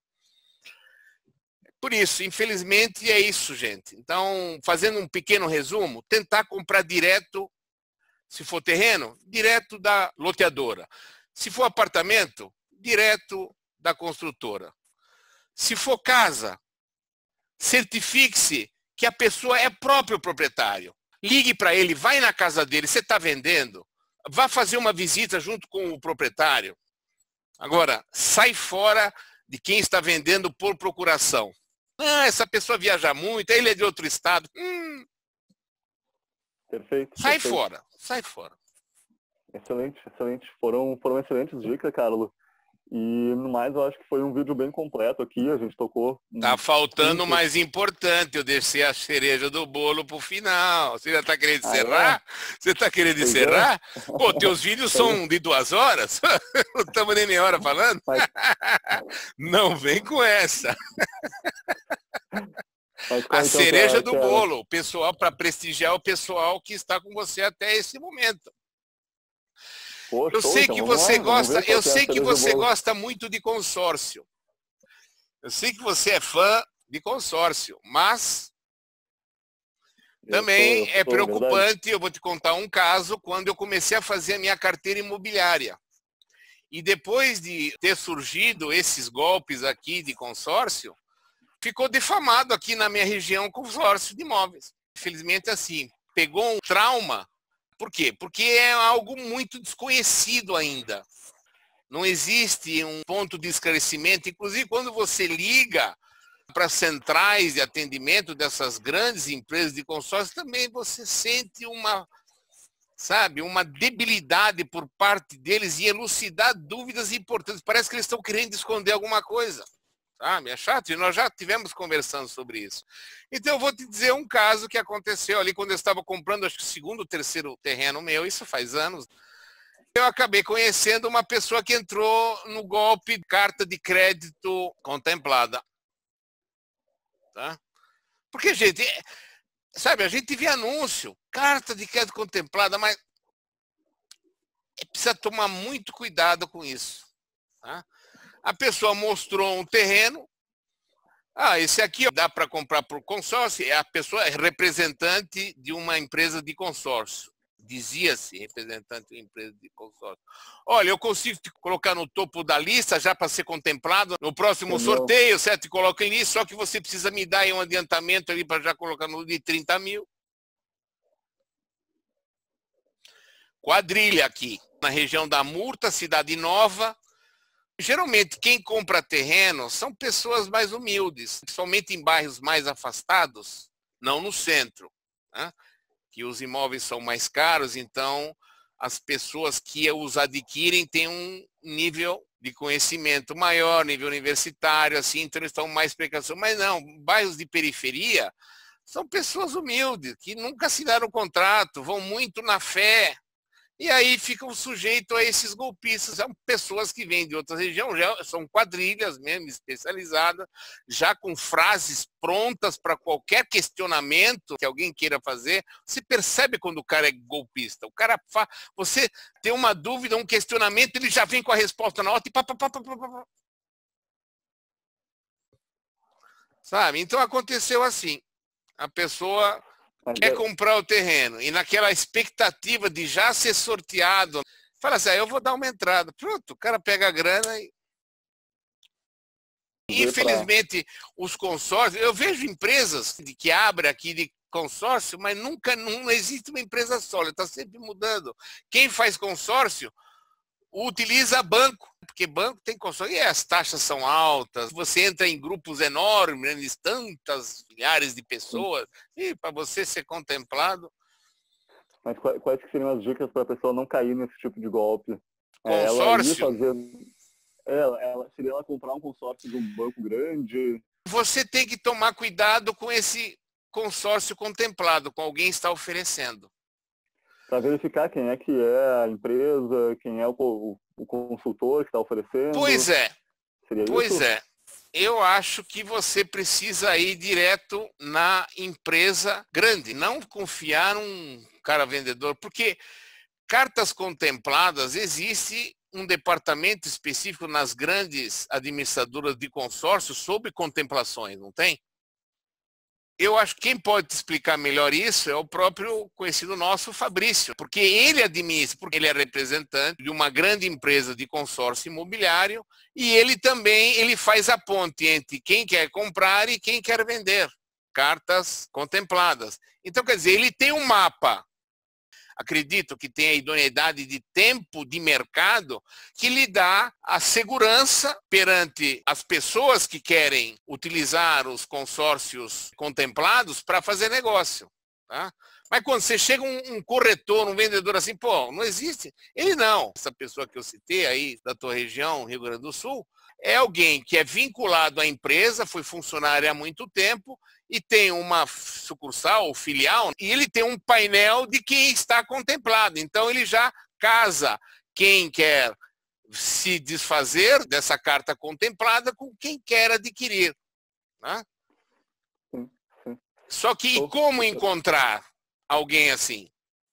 Por isso, infelizmente, é isso, gente. Então, fazendo um pequeno resumo, tentar comprar direto, se for terreno, direto da loteadora. Se for apartamento, direto da construtora. Se for casa, certifique-se que a pessoa é próprio proprietário. Ligue para ele, vai na casa dele, você está vendendo, vá fazer uma visita junto com o proprietário. Agora, sai fora de quem está vendendo por procuração. Ah, essa pessoa viaja muito, ele é de outro estado. Hum, perfeito. Sai perfeito. fora, sai fora. Excelente, excelente. Foram, foram excelentes dicas, Carlos. E no mais, eu acho que foi um vídeo bem completo aqui, a gente tocou... Tá faltando o mais importante, eu deixei a cereja do bolo pro final. Você já tá querendo encerrar? Ah, é? Você tá querendo pois encerrar? É. Pô, teus vídeos são de duas horas? Não estamos nem meia hora falando? Mas... Não vem com essa. Mas, a cereja do bolo, o pessoal, para prestigiar o pessoal que está com você até esse momento. Poxa, eu sei então, que você lá, gosta, eu sei que você gosta muito de consórcio. Eu sei que você é fã de consórcio, mas eu também sou, é preocupante. Verdade. Eu vou te contar um caso quando eu comecei a fazer a minha carteira imobiliária. E depois de ter surgido esses golpes aqui de consórcio, ficou defamado aqui na minha região consórcio de imóveis. Infelizmente, assim, pegou um trauma. Por quê? Porque é algo muito desconhecido ainda. Não existe um ponto de esclarecimento. Inclusive, quando você liga para as centrais de atendimento dessas grandes empresas de consórcio, também você sente uma, sabe, uma debilidade por parte deles em elucidar dúvidas importantes. Parece que eles estão querendo esconder alguma coisa. Sabe? É chato, e nós já tivemos conversando sobre isso. Então eu vou te dizer um caso que aconteceu ali quando eu estava comprando, acho que o segundo ou terceiro terreno meu, isso faz anos. Eu acabei conhecendo uma pessoa que entrou no golpe de carta de crédito contemplada. Tá? Porque, gente, sabe, a gente vê anúncio, carta de crédito contemplada, mas precisa tomar muito cuidado com isso. Tá? A pessoa mostrou um terreno, ah, esse aqui dá para comprar por consórcio, a pessoa é representante de uma empresa de consórcio. Dizia-se representante de uma empresa de consórcio. Olha, eu consigo te colocar no topo da lista já para ser contemplado no próximo Entendeu? sorteio, certo? Te coloco em lista, só que você precisa me dar aí um adiantamento ali para já colocar no de trinta mil. Quadrilha aqui, na região da Murta, Cidade Nova. Geralmente, quem compra terreno são pessoas mais humildes, somente em bairros mais afastados, não no centro, né? Que os imóveis são mais caros, então as pessoas que os adquirem têm um nível de conhecimento maior, nível universitário, assim, então eles estão mais precaução. Mas não, bairros de periferia são pessoas humildes, que nunca assinaram contrato, vão muito na fé, e aí ficam sujeitos a esses golpistas. São pessoas que vêm de outras regiões, já são quadrilhas mesmo, especializadas, já com frases prontas para qualquer questionamento que alguém queira fazer. Você percebe quando o cara é golpista. O cara fa... Você tem uma dúvida, um questionamento, ele já vem com a resposta na hora e pá, pá, pá, pá, pá, pá. Sabe? Então aconteceu assim. A pessoa quer comprar o terreno e naquela expectativa de já ser sorteado, fala assim, ah, eu vou dar uma entrada. Pronto, o cara pega a grana e... Infelizmente, os consórcios... Eu vejo empresas que abrem aqui de consórcio, mas nunca não existe uma empresa sólida, está sempre mudando. Quem faz consórcio utiliza banco, porque banco tem consórcio e as taxas são altas, você entra em grupos enormes, tantas milhares de pessoas, e para você ser contemplado. Mas quais, quais seriam as dicas para a pessoa não cair nesse tipo de golpe? Consórcio? Ela ir fazer... ela, ela, seria ela comprar um consórcio de um banco grande? Você tem que tomar cuidado com esse consórcio contemplado, com alguém está oferecendo. Para verificar quem é que é a empresa, quem é o, o, o consultor que está oferecendo. Pois é. Seria pois isso? é. Eu acho que você precisa ir direto na empresa grande, não confiar num cara vendedor, porque cartas contempladas, existe um departamento específico nas grandes administradoras de consórcio sobre contemplações, não tem? Eu acho que quem pode te explicar melhor isso é o próprio conhecido nosso, Fabrício, porque ele administra, porque ele é representante de uma grande empresa de consórcio imobiliário e ele também ele faz a ponte entre quem quer comprar e quem quer vender cartas contempladas. Então, quer dizer, ele tem um mapa. Acredito que tem a idoneidade de tempo de mercado que lhe dá a segurança perante as pessoas que querem utilizar os consórcios contemplados para fazer negócio. Tá? Mas quando você chega um, um corretor, um vendedor assim, pô, não existe. Ele não. Essa pessoa que eu citei aí, da tua região, Rio Grande do Sul, é alguém que é vinculado à empresa, foi funcionário há muito tempo, e tem uma sucursal ou filial, e ele tem um painel de quem está contemplado. Então, ele já casa quem quer se desfazer dessa carta contemplada com quem quer adquirir. Né? Sim, sim. Só que e como encontrar alguém assim?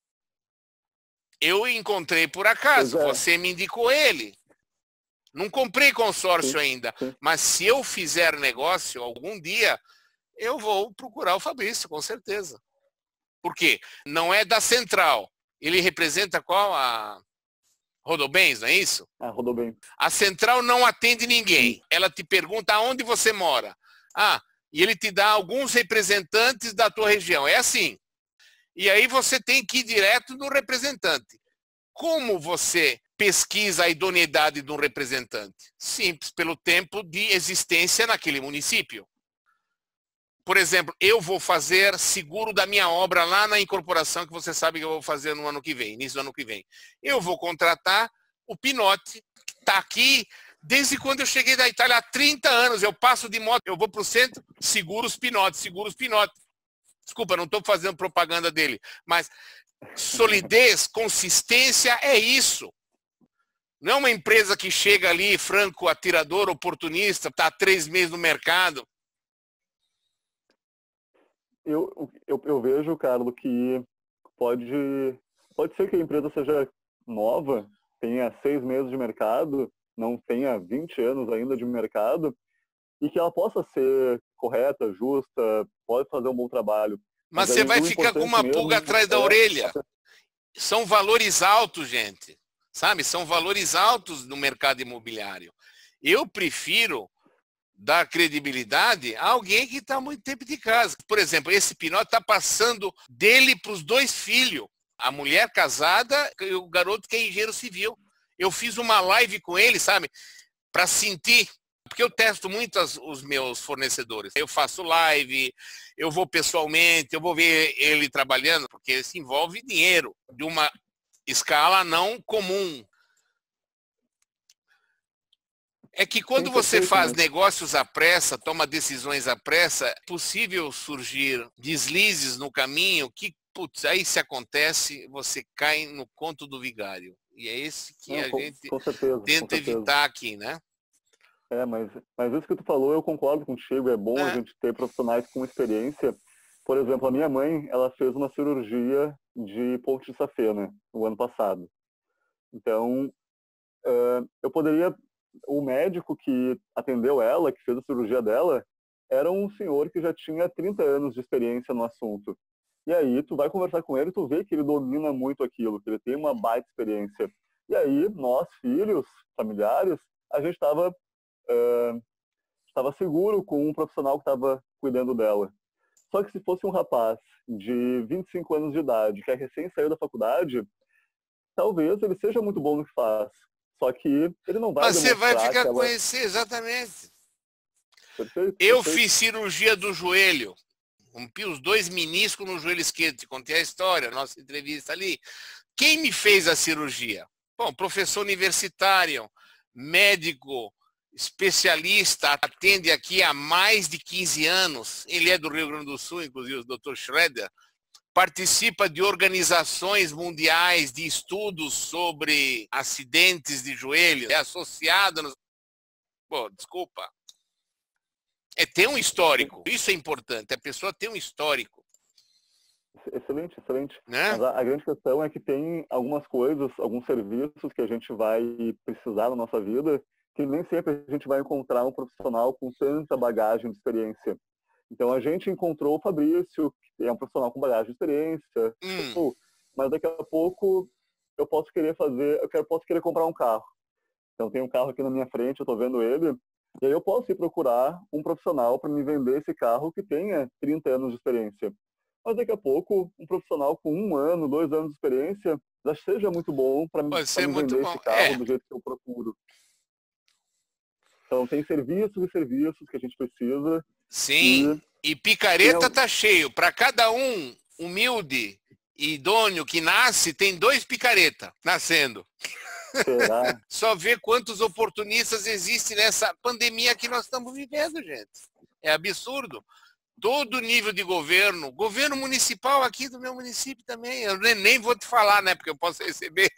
Eu encontrei por acaso, é. Você me indicou ele. Não comprei consórcio sim, ainda, sim. Mas se eu fizer negócio algum dia, eu vou procurar o Fabrício, com certeza. Por quê? Não é da central. Ele representa qual? A Rodobens, não é isso? A Rodobens. A central não atende ninguém. Sim. Ela te pergunta aonde você mora. Ah, e ele te dá alguns representantes da tua região. É assim. E aí você tem que ir direto no representante. Como você pesquisa a idoneidade de um representante? Simples, pelo tempo de existência naquele município. Por exemplo, eu vou fazer seguro da minha obra lá na incorporação, que você sabe que eu vou fazer no ano que vem, início do ano que vem. Eu vou contratar o Pinotti, que está aqui desde quando eu cheguei da Itália, há trinta anos. Eu passo de moto, eu vou para o centro, seguros Pinotti, seguros Pinotti. Desculpa, não estou fazendo propaganda dele, mas solidez, consistência é isso. Não é uma empresa que chega ali, franco, atirador, oportunista, está há três meses no mercado. Eu, eu, eu vejo, Carlos, que pode, pode ser que a empresa seja nova, tenha seis meses de mercado, não tenha vinte anos ainda de mercado, e que ela possa ser correta, justa, pode fazer um bom trabalho. Mas, Mas você vai ficar com uma pulga atrás da é... orelha. São valores altos, gente. Sabe? São valores altos no mercado imobiliário. Eu prefiro dar credibilidade a alguém que está há muito tempo de casa. Por exemplo, esse Pinotti está passando dele para os dois filhos. A mulher casada e o garoto que é engenheiro civil. Eu fiz uma live com ele, sabe? Para sentir. Porque eu testo muito as, os meus fornecedores. Eu faço live, eu vou pessoalmente, eu vou ver ele trabalhando, porque isso envolve dinheiro de uma escala não comum. É que quando você faz negócios à pressa, toma decisões à pressa, é possível surgir deslizes no caminho que, putz, aí se acontece, você cai no conto do vigário. E é esse que Não, a com, gente com certeza, tenta evitar aqui, né? É, mas, mas isso que tu falou, eu concordo contigo, é bom é. a gente ter profissionais com experiência. Por exemplo, a minha mãe, ela fez uma cirurgia de ponte de safena no ano passado. Então, uh, eu poderia... O médico que atendeu ela, que fez a cirurgia dela, era um senhor que já tinha trinta anos de experiência no assunto. E aí, tu vai conversar com ele e tu vê que ele domina muito aquilo, que ele tem uma baita experiência. E aí, nós, filhos, familiares, a gente estava uh, estava seguro com um profissional que estava cuidando dela. Só que se fosse um rapaz de vinte e cinco anos de idade, que é recém saiu da faculdade, talvez ele seja muito bom no que faz. Só que ele não vai Mas você vai ficar ela... conhecer, exatamente. Perfeito, eu perfeito. fiz cirurgia do joelho. Rompi os dois meniscos no joelho esquerdo. Te contei a história, nossa entrevista ali. Quem me fez a cirurgia? Bom, professor universitário, médico, especialista, atende aqui há mais de quinze anos. Ele é do Rio Grande do Sul, inclusive o doutor Schroeder. Participa de organizações mundiais de estudos sobre acidentes de joelho, é associado... Nos... Pô, desculpa. É ter um histórico, isso é importante, a pessoa tem um histórico. Excelente, excelente. Né? Mas a, a grande questão é que tem algumas coisas, alguns serviços que a gente vai precisar na nossa vida, que nem sempre a gente vai encontrar um profissional com tanta bagagem de experiência. Então a gente encontrou o Fabrício, que é um profissional com bagagem de experiência, hum. tipo, mas daqui a pouco eu posso querer fazer, eu quero, posso querer comprar um carro. Então tem um carro aqui na minha frente, eu estou vendo ele, e aí eu posso ir procurar um profissional para me vender esse carro que tenha trinta anos de experiência. Mas daqui a pouco, um profissional com um ano, dois anos de experiência, já seja muito bom para me, me vender bom. esse carro é. do jeito que eu procuro. Então tem serviços e serviços que a gente precisa. Sim, e, e picareta tá cheio. Para cada um humilde e idôneo que nasce, tem dois picareta nascendo. Será? Só ver quantos oportunistas existem nessa pandemia que nós estamos vivendo, gente. É absurdo. Todo nível de governo, governo municipal aqui do meu município também, eu nem, nem vou te falar, né, porque eu posso receber.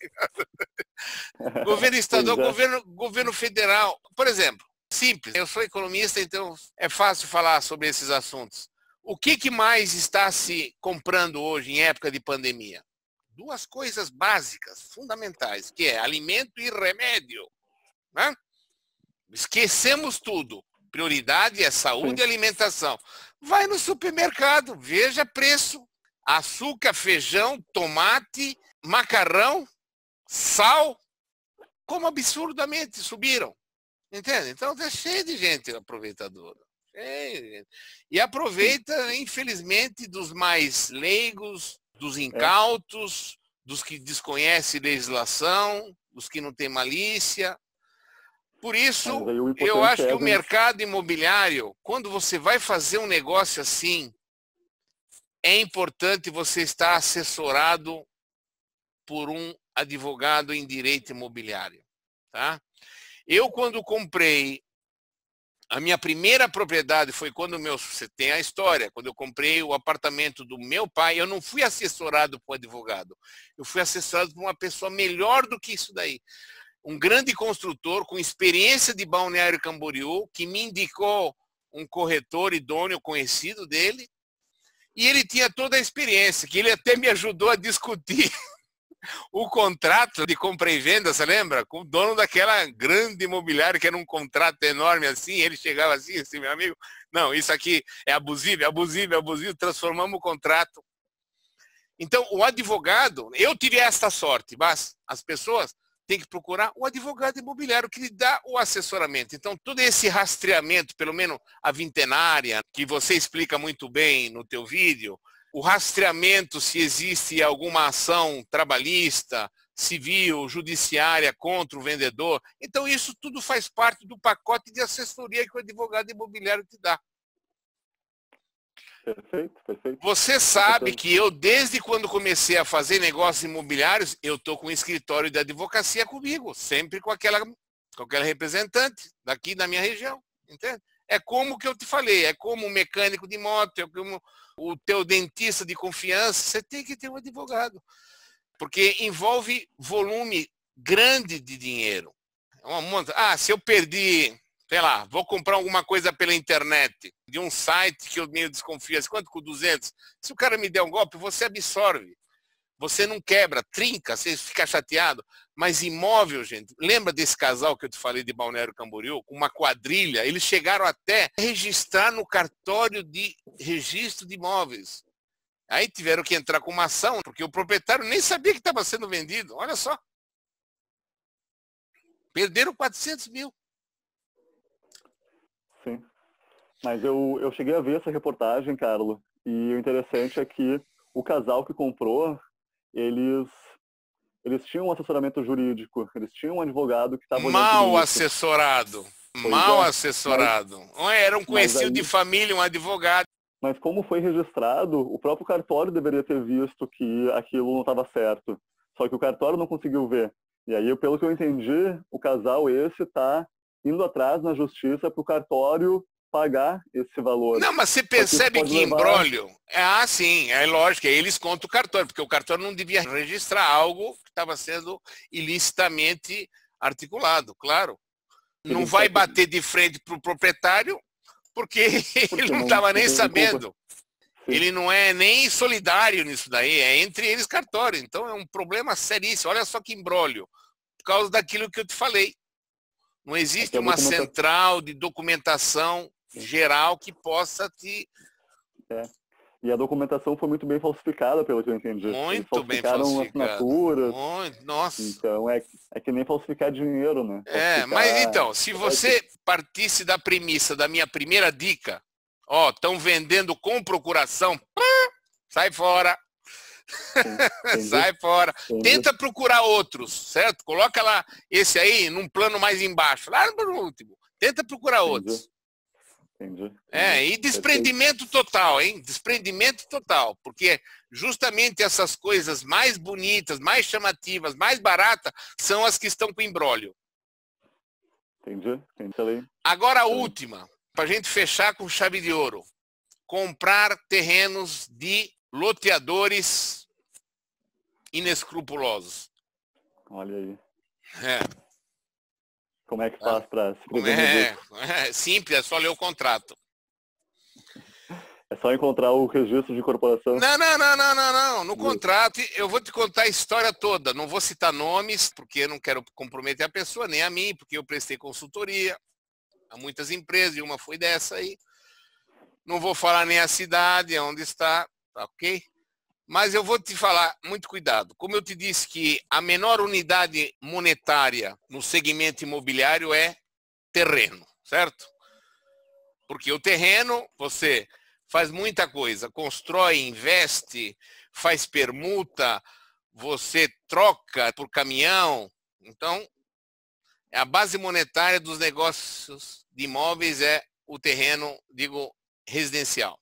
Governo estadual, é. governo, governo federal. Por exemplo, simples, eu sou economista, então é fácil falar sobre esses assuntos. O que, que mais está se comprando hoje em época de pandemia? Duas coisas básicas, fundamentais, que é alimento e remédio. Né? Esquecemos tudo. Prioridade é saúde Sim. e alimentação. Vai no supermercado, veja preço. Açúcar, feijão, tomate, macarrão, sal, como absurdamente subiram. Entende? Então tá cheio de gente aproveitadora. Cheio de gente. E aproveita, infelizmente, dos mais leigos, dos incautos, é. dos que desconhecem legislação, os que não têm malícia. Por isso, eu eu acho é que o mercado imobiliário, quando você vai fazer um negócio assim, é importante você estar assessorado por um advogado em direito imobiliário, tá? Eu, quando comprei a minha primeira propriedade, foi quando meu, você tem a história, quando eu comprei o apartamento do meu pai, eu não fui assessorado por advogado, eu fui assessorado por uma pessoa melhor do que isso daí. Um grande construtor com experiência de Balneário Camboriú, que me indicou um corretor idôneo conhecido dele, e ele tinha toda a experiência, que ele até me ajudou a discutir o contrato de compra e venda, você lembra? Com o dono daquela grande imobiliária, que era um contrato enorme assim, ele chegava assim, assim, meu amigo, não, isso aqui é abusivo, é abusivo, é abusivo, transformamos o contrato. Então, o advogado, eu tive esta sorte, mas as pessoas tem que procurar o advogado imobiliário que lhe dá o assessoramento. Então, todo esse rastreamento, pelo menos a vintenária, que você explica muito bem no teu vídeo, o rastreamento se existe alguma ação trabalhista, civil, judiciária contra o vendedor. Então, isso tudo faz parte do pacote de assessoria que o advogado imobiliário te dá. Perfeito, perfeito. Você sabe que eu, desde quando comecei a fazer negócios imobiliários, eu estou com um escritório de advocacia comigo, sempre com aquela, com aquela representante daqui da minha região, entende? É como que eu te falei, é como o mecânico de moto, é como o teu dentista de confiança, você tem que ter um advogado, porque envolve volume grande de dinheiro. Uma monta... Ah, se eu perdi... sei lá, vou comprar alguma coisa pela internet, de um site que eu meio desconfio, quanto com duzentos? Se o cara me der um golpe, você absorve. Você não quebra, trinca, você fica chateado. Mas imóvel, gente, lembra desse casal que eu te falei de Balneário Camboriú? Com uma quadrilha, eles chegaram até a registrar no cartório de registro de imóveis. Aí tiveram que entrar com uma ação, porque o proprietário nem sabia que estava sendo vendido. Olha só. Perderam quatrocentos mil. Sim. Mas eu, eu cheguei a ver essa reportagem, Carlos, e o interessante é que o casal que comprou, eles, eles tinham um assessoramento jurídico, eles tinham um advogado que estava... Mal assessorado, pois mal é, assessorado. Mas, era um conhecido aí, de família, um advogado. Mas como foi registrado, o próprio cartório deveria ter visto que aquilo não estava certo. Só que o cartório não conseguiu ver. E aí, pelo que eu entendi, o casal esse está indo atrás na justiça para o cartório pagar esse valor. Não, mas você percebe que levar... imbróglio... É assim, é lógico, eles contam o cartório, porque o cartório não devia registrar algo que estava sendo ilicitamente articulado, claro. Não ele vai bater de frente para o proprietário, porque, porque ele não estava nem sabendo. Ele não é nem solidário nisso daí, é entre eles cartório. Então é um problema seríssimo. Olha só que imbróglio, por causa daquilo que eu te falei. Não existe uma central de documentação geral que possa te... É. E a documentação foi muito bem falsificada, pelo que eu entendi. Muito bem falsificada. Assinaturas. Muito, nossa. Então é, é que nem falsificar dinheiro, né? Falsificar... É, mas então, se você partisse da premissa da minha primeira dica, ó, estão vendendo com procuração, sai fora. Sim, sai fora. Entendi. Tenta procurar outros, certo? Coloca lá esse aí num plano mais embaixo, lá no último. Tenta procurar Entendi. outros. Entendi. Entendi. É, e desprendimento total, hein? Desprendimento total, porque justamente essas coisas mais bonitas, mais chamativas, mais baratas, são as que estão com imbróglio. Entendi. Entendi. Agora a última, para a gente fechar com chave de ouro. Comprar terrenos de loteadores inescrupulosos. Olha aí. É. Como é que faz para se prevenir? É, é simples, é só ler o contrato. É só encontrar o registro de incorporação? Não, não, não, não, não, não. No contrato, eu vou te contar a história toda. Não vou citar nomes, porque eu não quero comprometer a pessoa, nem a mim, porque eu prestei consultoria a muitas empresas, e uma foi dessa aí. Não vou falar nem a cidade, onde está, tá ok? Mas eu vou te falar, muito cuidado. Como eu te disse que a menor unidade monetária no segmento imobiliário é terreno, certo? Porque o terreno, você faz muita coisa, constrói, investe, faz permuta, você troca por caminhão, Então, a base monetária dos negócios de imóveis é o terreno, digo, residencial.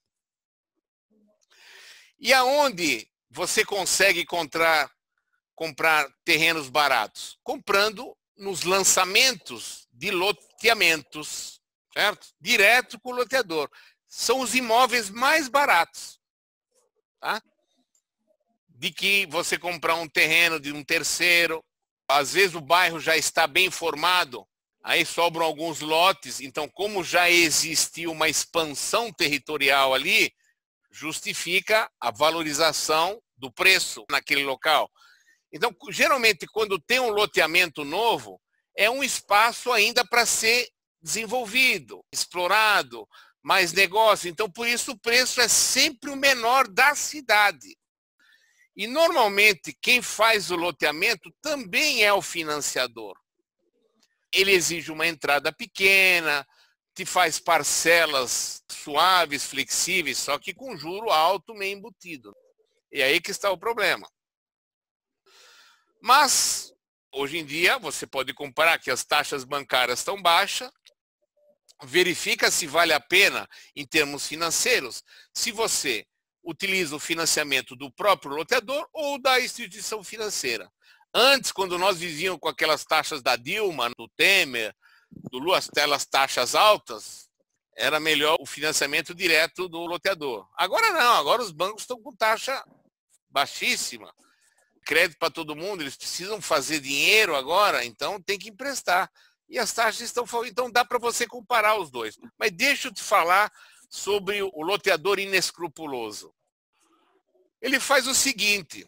E aonde você consegue encontrar, comprar terrenos baratos? Comprando nos lançamentos de loteamentos, certo? Direto com o loteador. São os imóveis mais baratos, tá? De que você comprar um terreno de um terceiro, às vezes o bairro já está bem formado, aí sobram alguns lotes, então como já existiu uma expansão territorial ali, justifica a valorização do preço naquele local. Então, geralmente, quando tem um loteamento novo, é um espaço ainda para ser desenvolvido, explorado, mais negócio. Então, por isso, o preço é sempre o menor da cidade. E, normalmente, quem faz o loteamento também é o financiador. Ele exige uma entrada pequena, te faz parcelas suaves, flexíveis, só que com juro alto meio embutido. E aí que está o problema. Mas, hoje em dia, você pode comparar que as taxas bancárias estão baixas, verifica se vale a pena em termos financeiros, se você utiliza o financiamento do próprio loteador ou da instituição financeira. Antes, quando nós vivíamos com aquelas taxas da Dilma, do Temer, do Lula, aquelas taxas altas, era melhor o financiamento direto do loteador. Agora não, agora os bancos estão com taxa baixíssima. Crédito para todo mundo, eles precisam fazer dinheiro agora, então tem que emprestar. E as taxas estão falando, então dá para você comparar os dois. Mas deixa eu te falar sobre o loteador inescrupuloso. Ele faz o seguinte,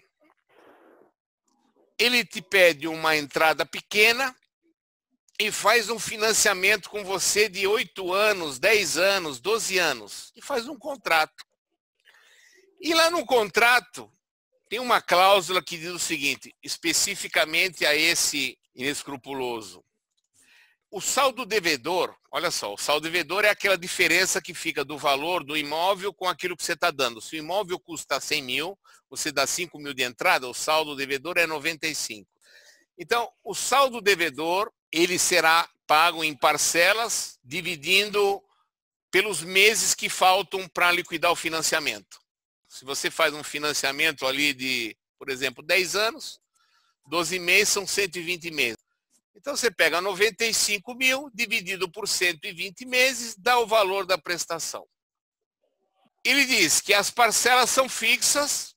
ele te pede uma entrada pequena e faz um financiamento com você de oito anos, dez anos, doze anos. E faz um contrato. E lá no contrato tem uma cláusula que diz o seguinte, especificamente a esse inescrupuloso. O saldo devedor, olha só, o saldo devedor é aquela diferença que fica do valor do imóvel com aquilo que você está dando. Se o imóvel custa cem mil, você dá cinco mil de entrada, o saldo devedor é noventa e cinco. Então, o saldo devedor, ele será pago em parcelas, dividindo pelos meses que faltam para liquidar o financiamento. Se você faz um financiamento ali de, por exemplo, dez anos, doze meses são cento e vinte meses. Então, você pega noventa e cinco mil, dividido por cento e vinte meses, dá o valor da prestação. Ele diz que as parcelas são fixas,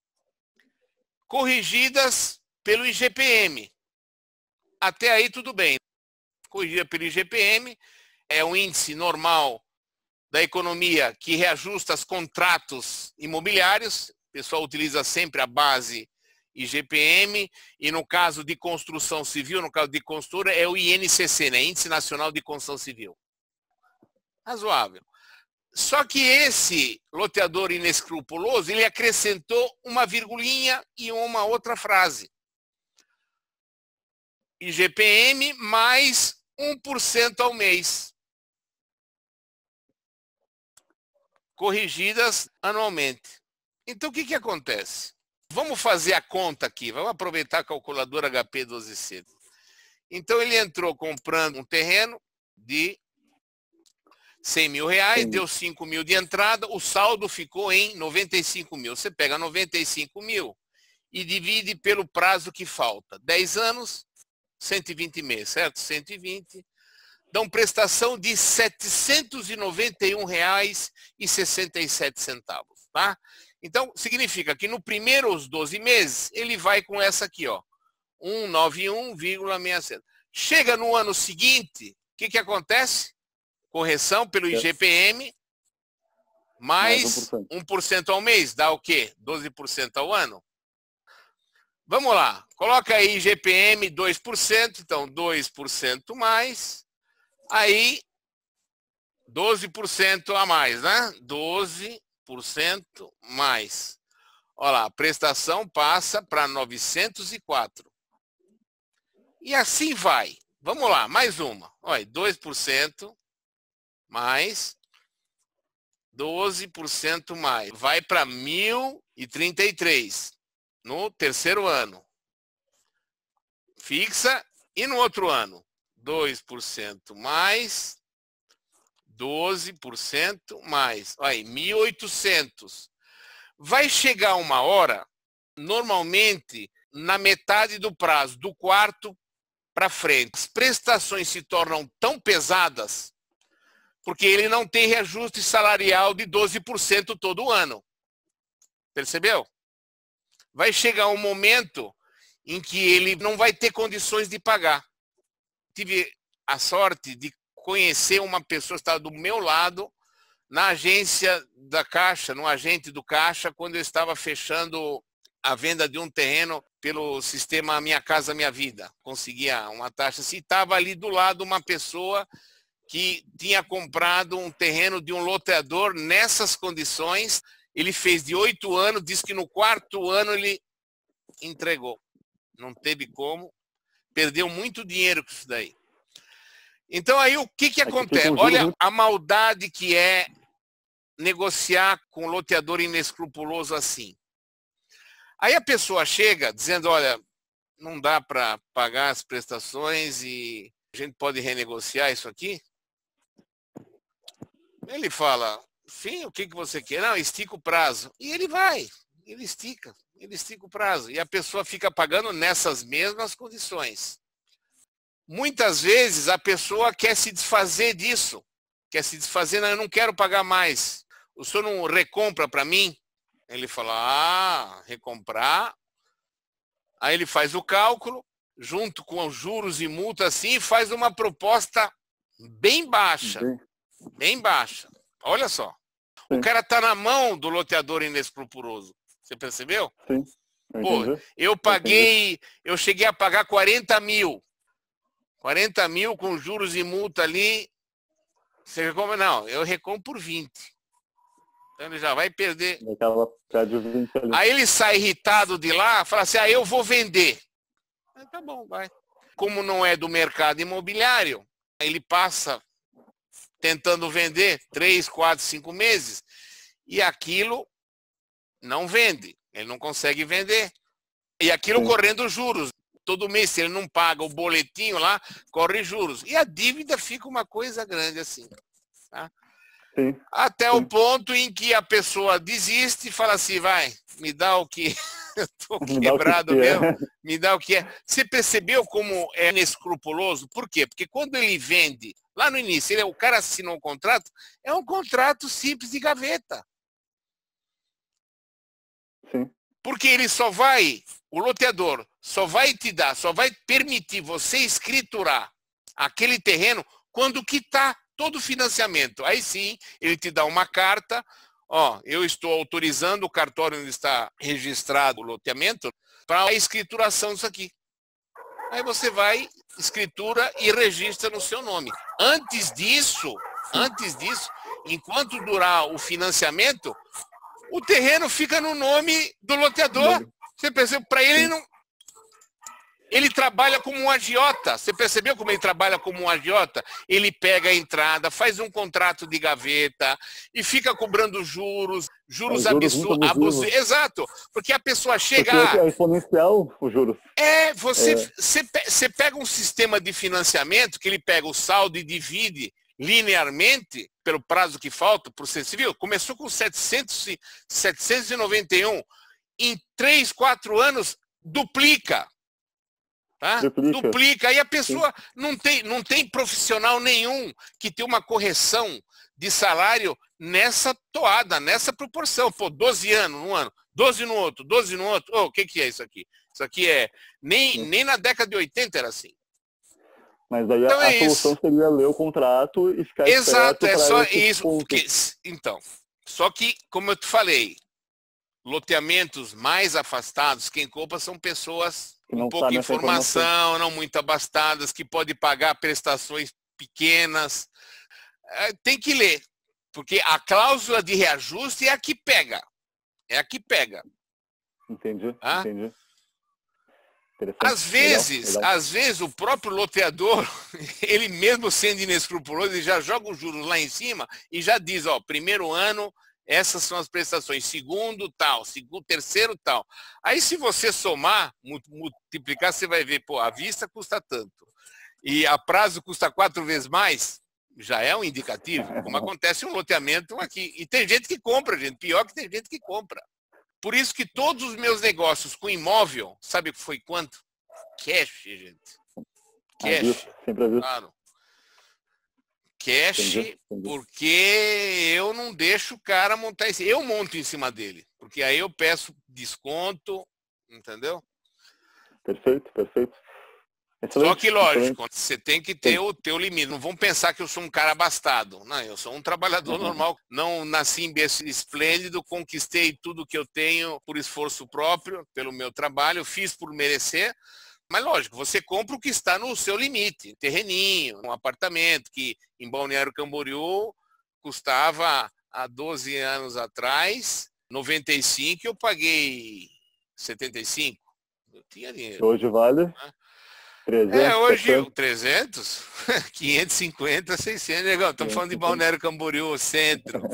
corrigidas pelo I G P M. Até aí tudo bem. Corrigida pelo I G P M, é um índice normal da economia que reajusta os contratos imobiliários. O pessoal utiliza sempre a base I G P M, e no caso de construção civil, no caso de construtora, é o I N C C, né? Índice Nacional de Construção Civil. Razoável. Só que esse loteador inescrupuloso, ele acrescentou uma virgulinha e uma outra frase. I G P M mais um por cento ao mês. Corrigidas anualmente. Então, o que que acontece? Vamos fazer a conta aqui, vamos aproveitar a calculadora H P doze C. Então, ele entrou comprando um terreno de cem mil reais, Sim. deu cinco mil de entrada, o saldo ficou em noventa e cinco mil. Você pega noventa e cinco mil e divide pelo prazo que falta. dez anos, cento e vinte meses, certo? cento e vinte. Dão prestação de setecentos e noventa e um reais e sessenta e sete centavos, tá? Então, significa que no primeiros doze meses, ele vai com essa aqui, ó, cento e noventa e um vírgula sessenta e sete. Chega no ano seguinte, o que que acontece? Correção pelo I G P M, mais, mais um por cento. um por cento ao mês, dá o quê? doze por cento ao ano? Vamos lá, coloca aí I G P M dois por cento, então dois por cento mais, aí doze por cento a mais, né? doze por cento mais. Olha lá, a prestação passa para novecentos e quatro. E assim vai. Vamos lá, mais uma. Olha, dois por cento mais doze por cento mais. Vai para mil e trinta e três no terceiro ano. fixa, e no outro ano, dois por cento mais, doze por cento mais, aí, mil e oitocentos. Vai chegar uma hora, normalmente, na metade do prazo, do quarto para frente, as prestações se tornam tão pesadas, porque ele não tem reajuste salarial de doze por cento todo ano. Percebeu? Vai chegar um momento em que ele não vai ter condições de pagar. Tive a sorte de conhecer uma pessoa que estava do meu lado na agência da Caixa, no agente do Caixa, quando eu estava fechando a venda de um terreno pelo sistema Minha Casa Minha Vida. Conseguia uma taxa assim. Estava ali do lado uma pessoa que tinha comprado um terreno de um loteador nessas condições. Ele fez de oito anos, disse que no quarto ano ele entregou. Não teve como. Perdeu muito dinheiro com isso daí. Então aí o que que acontece? Olha a maldade que é negociar com um loteador inescrupuloso assim. Aí a pessoa chega dizendo, olha, não dá para pagar as prestações e a gente pode renegociar isso aqui? Ele fala, sim, o que que você quer? Não, estica o prazo. E ele vai, ele estica, ele estica o prazo. E a pessoa fica pagando nessas mesmas condições. Muitas vezes a pessoa quer se desfazer disso. Quer se desfazer, não, eu não quero pagar mais. O senhor não recompra para mim? Ele fala, ah, recomprar. Aí ele faz o cálculo, junto com os juros e multa assim, faz uma proposta bem baixa. Sim. Bem baixa. Olha só. Sim. O cara está na mão do loteador inescrupuloso. Você percebeu? Sim. Eu Pô, eu paguei, eu cheguei a pagar quarenta mil. quarenta mil com juros e multa ali. Você recompra? Não, eu recompro por vinte. Então ele já vai perder. Aí ele sai irritado de lá, fala assim, ah, eu vou vender. Ah, tá bom, vai. Como não é do mercado imobiliário, ele passa tentando vender três, quatro, cinco meses e aquilo não vende. Ele não consegue vender. E aquilo Sim. correndo juros. Todo mês, se ele não paga o boletinho lá, corre juros. E a dívida fica uma coisa grande assim. Tá? Sim. Até Sim. o ponto em que a pessoa desiste e fala assim, vai, me dá o que eu tô quebrado mesmo, é. me dá o que é. Você percebeu como é inescrupuloso? Por quê? Porque quando ele vende, lá no início, ele, o cara assinou um contrato, é um contrato simples de gaveta. Sim. Porque ele só vai, o loteador só vai te dar, só vai permitir você escriturar aquele terreno quando quitar todo o financiamento. Aí sim, ele te dá uma carta, ó, eu estou autorizando o cartório onde está registrado o loteamento para a escrituração disso aqui. Aí você vai, escritura e registra no seu nome. Antes disso, antes disso, enquanto durar o financiamento, o terreno fica no nome do loteador. Você percebeu? Para ele não... Ele trabalha como um agiota. Você percebeu como ele trabalha como um agiota? Ele pega a entrada, faz um contrato de gaveta e fica cobrando juros, juros, juros absurdos. Abusivos. Exato. Porque a pessoa chega... Porque é exponencial os juros. É, você, é. Você, você pega um sistema de financiamento que ele pega o saldo e divide linearmente pelo prazo que falta, por você viu? Começou com setecentos, setecentos e noventa e um. Em três, quatro anos, duplica. Tá? Duplica. Duplica. Aí a pessoa não tem, não tem profissional nenhum que tem uma correção de salário nessa toada, nessa proporção. Pô, doze anos num ano, doze no outro, doze no outro. Oh, o que, que é isso aqui? Isso aqui é... Nem, nem na década de oitenta era assim. Mas aí então a, é a solução isso. seria ler o contrato e ficar Exato, é só isso. Pontos. Porque, então, só que, como eu te falei, loteamentos mais afastados, quem compra são pessoas com pouca informação, informação, não muito abastadas, que podem pagar prestações pequenas. É, tem que ler, porque a cláusula de reajuste é a que pega. É a que pega. Entendi, ah? entendi. Às vezes, legal, legal. às vezes o próprio loteador, ele mesmo sendo inescrupuloso, ele já joga os juros lá em cima e já diz, ó, primeiro ano Essas são as prestações, segundo tal, segundo, terceiro tal. Aí se você somar, multiplicar, você vai ver, pô, a vista custa tanto. E a prazo custa quatro vezes mais, já é um indicativo, como acontece um loteamento aqui. E tem gente que compra, gente, pior que tem gente que compra. Por isso que todos os meus negócios com imóvel, sabe o que foi quanto? Cash, gente. Cash. Sempre visto. Claro. Cash, entendi, entendi. Porque eu não deixo o cara montar em cima. Eu monto em cima dele. Porque aí eu peço desconto, entendeu? Perfeito, perfeito. Excelente, só que, lógico, excelente. Você tem que ter o teu limite. Não vão pensar que eu sou um cara abastado. Não, eu sou um trabalhador uhum. normal. Não nasci em berço esplêndido, conquistei tudo que eu tenho por esforço próprio, pelo meu trabalho, fiz por merecer. Mas, lógico, você compra o que está no seu limite. Terreninho, um apartamento que em Balneário Camboriú custava há doze anos atrás, noventa e cinco, eu paguei setenta e cinco. Eu tinha dinheiro. Hoje vale? Né? trezentos, é, hoje trezentos, quinhentos e cinquenta, seiscentos, negão. Estamos falando de Balneário Camboriú, centro.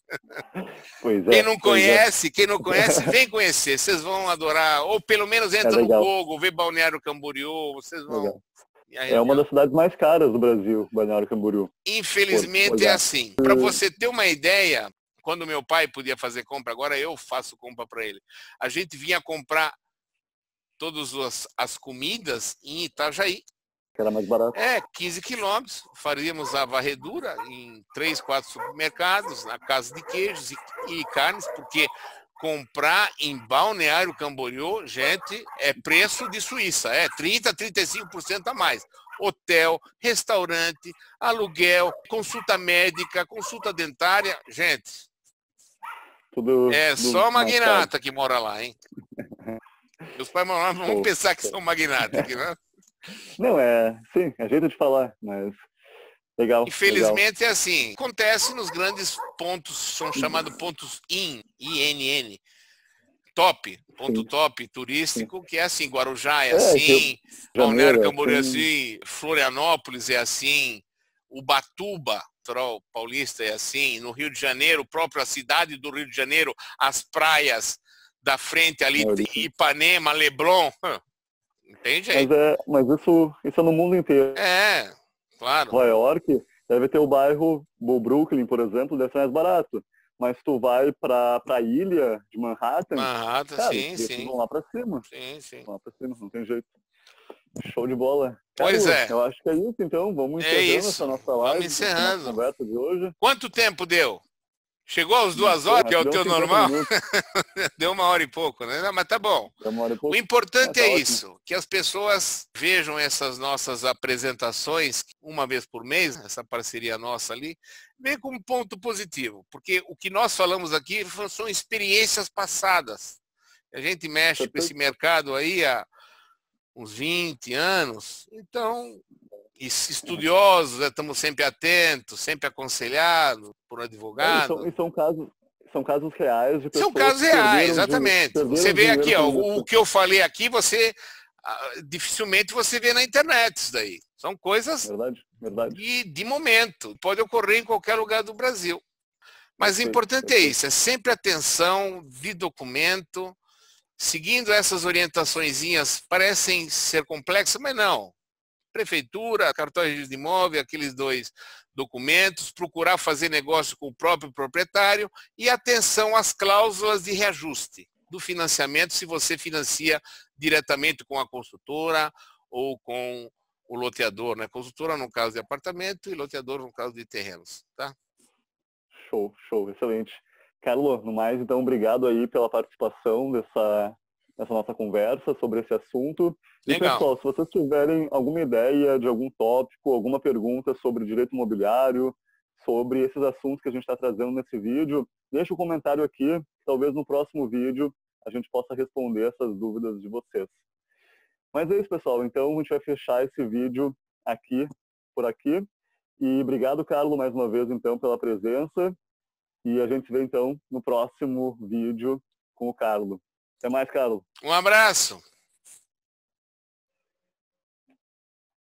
Pois é, quem não conhece, é. quem não conhece, vem conhecer. Vocês vão adorar. Ou pelo menos entra é no Google, vê Balneário Camboriú, vocês vão. É uma das cidades mais caras do Brasil, Balneário Camboriú. Infelizmente é assim. Para você ter uma ideia, quando meu pai podia fazer compra, agora eu faço compra para ele. A gente vinha comprar todas as, as comidas em Itajaí. Que era mais barato. É, quinze quilômetros. Faríamos a varredura em três, quatro supermercados, na casa de queijos e, e carnes, porque comprar em Balneário Camboriú, gente, é preço de Suíça. É trinta, trinta e cinco por cento a mais. Hotel, restaurante, aluguel, consulta médica, consulta dentária. Gente, tudo, é tudo só magnata que mora lá, hein? Meus pais não vão Pô, pensar que são magnatas aqui, né? Não, é, sim, é jeito de falar, mas legal. Infelizmente legal. é assim, acontece nos grandes pontos, são chamados pontos I N, I N N, top, ponto sim. top turístico, sim. que é assim, Guarujá é, é assim, Balneário Camboriú é assim, Florianópolis é assim, Ubatuba, Paulista é assim, no Rio de Janeiro, própria cidade do Rio de Janeiro, as praias da frente ali, é, Ipanema, Leblon, entende aí? Mas, é, mas isso, isso é no mundo inteiro. É, claro. Nova York deve ter o bairro, o Brooklyn, por exemplo, deve ser mais barato. Mas tu vai para a ilha de Manhattan, Manhattan, cara, sim, sim. vão lá para cima. Sim, sim. Vão lá para cima, não tem jeito. Show de bola. Pois Carlos, é. Eu acho que é isso, então. Vamos é encerrando isso. essa nossa live. Vamos encerrando. Nossa conversa de hoje. Quanto tempo deu? Chegou às duas horas, que é o teu normal? Deu uma hora e pouco, né? Não, mas tá bom. Deu uma hora e pouco. O importante é, tá é ótimo. isso, que as pessoas vejam essas nossas apresentações uma vez por mês, essa parceria nossa ali, vem como ponto positivo, porque o que nós falamos aqui são experiências passadas. A gente mexe com esse mercado aí há uns vinte anos, então... E estudiosos, estamos sempre atentos, sempre aconselhados por advogado. É, e, são, e são casos, são casos reais de pessoas. São casos reais, exatamente. De, você vê aqui, ó, o, o que eu falei aqui, você uh, dificilmente você vê na internet isso daí. São coisas verdade, verdade. De, de momento. Pode ocorrer em qualquer lugar do Brasil. Mas perfeito, o importante perfeito. é isso, é sempre atenção de documento, seguindo essas orientaçõezinhas, parecem ser complexas, mas não. Prefeitura, cartório de imóvel, aqueles dois documentos, procurar fazer negócio com o próprio proprietário e atenção às cláusulas de reajuste do financiamento, se você financia diretamente com a construtora ou com o loteador, né? Construtora no caso de apartamento e loteador no caso de terrenos, tá? Show, show, excelente. Carlos, no mais, então, obrigado aí pela participação dessa, dessa nossa conversa sobre esse assunto. E, Legal. pessoal, se vocês tiverem alguma ideia de algum tópico, alguma pergunta sobre direito imobiliário, sobre esses assuntos que a gente está trazendo nesse vídeo, deixa um comentário aqui, talvez no próximo vídeo a gente possa responder essas dúvidas de vocês. Mas é isso, pessoal. Então, a gente vai fechar esse vídeo aqui, por aqui. E obrigado, Carlos, mais uma vez, então, pela presença. E a gente se vê, então, no próximo vídeo com o Carlos. Até mais, Carlos. Um abraço.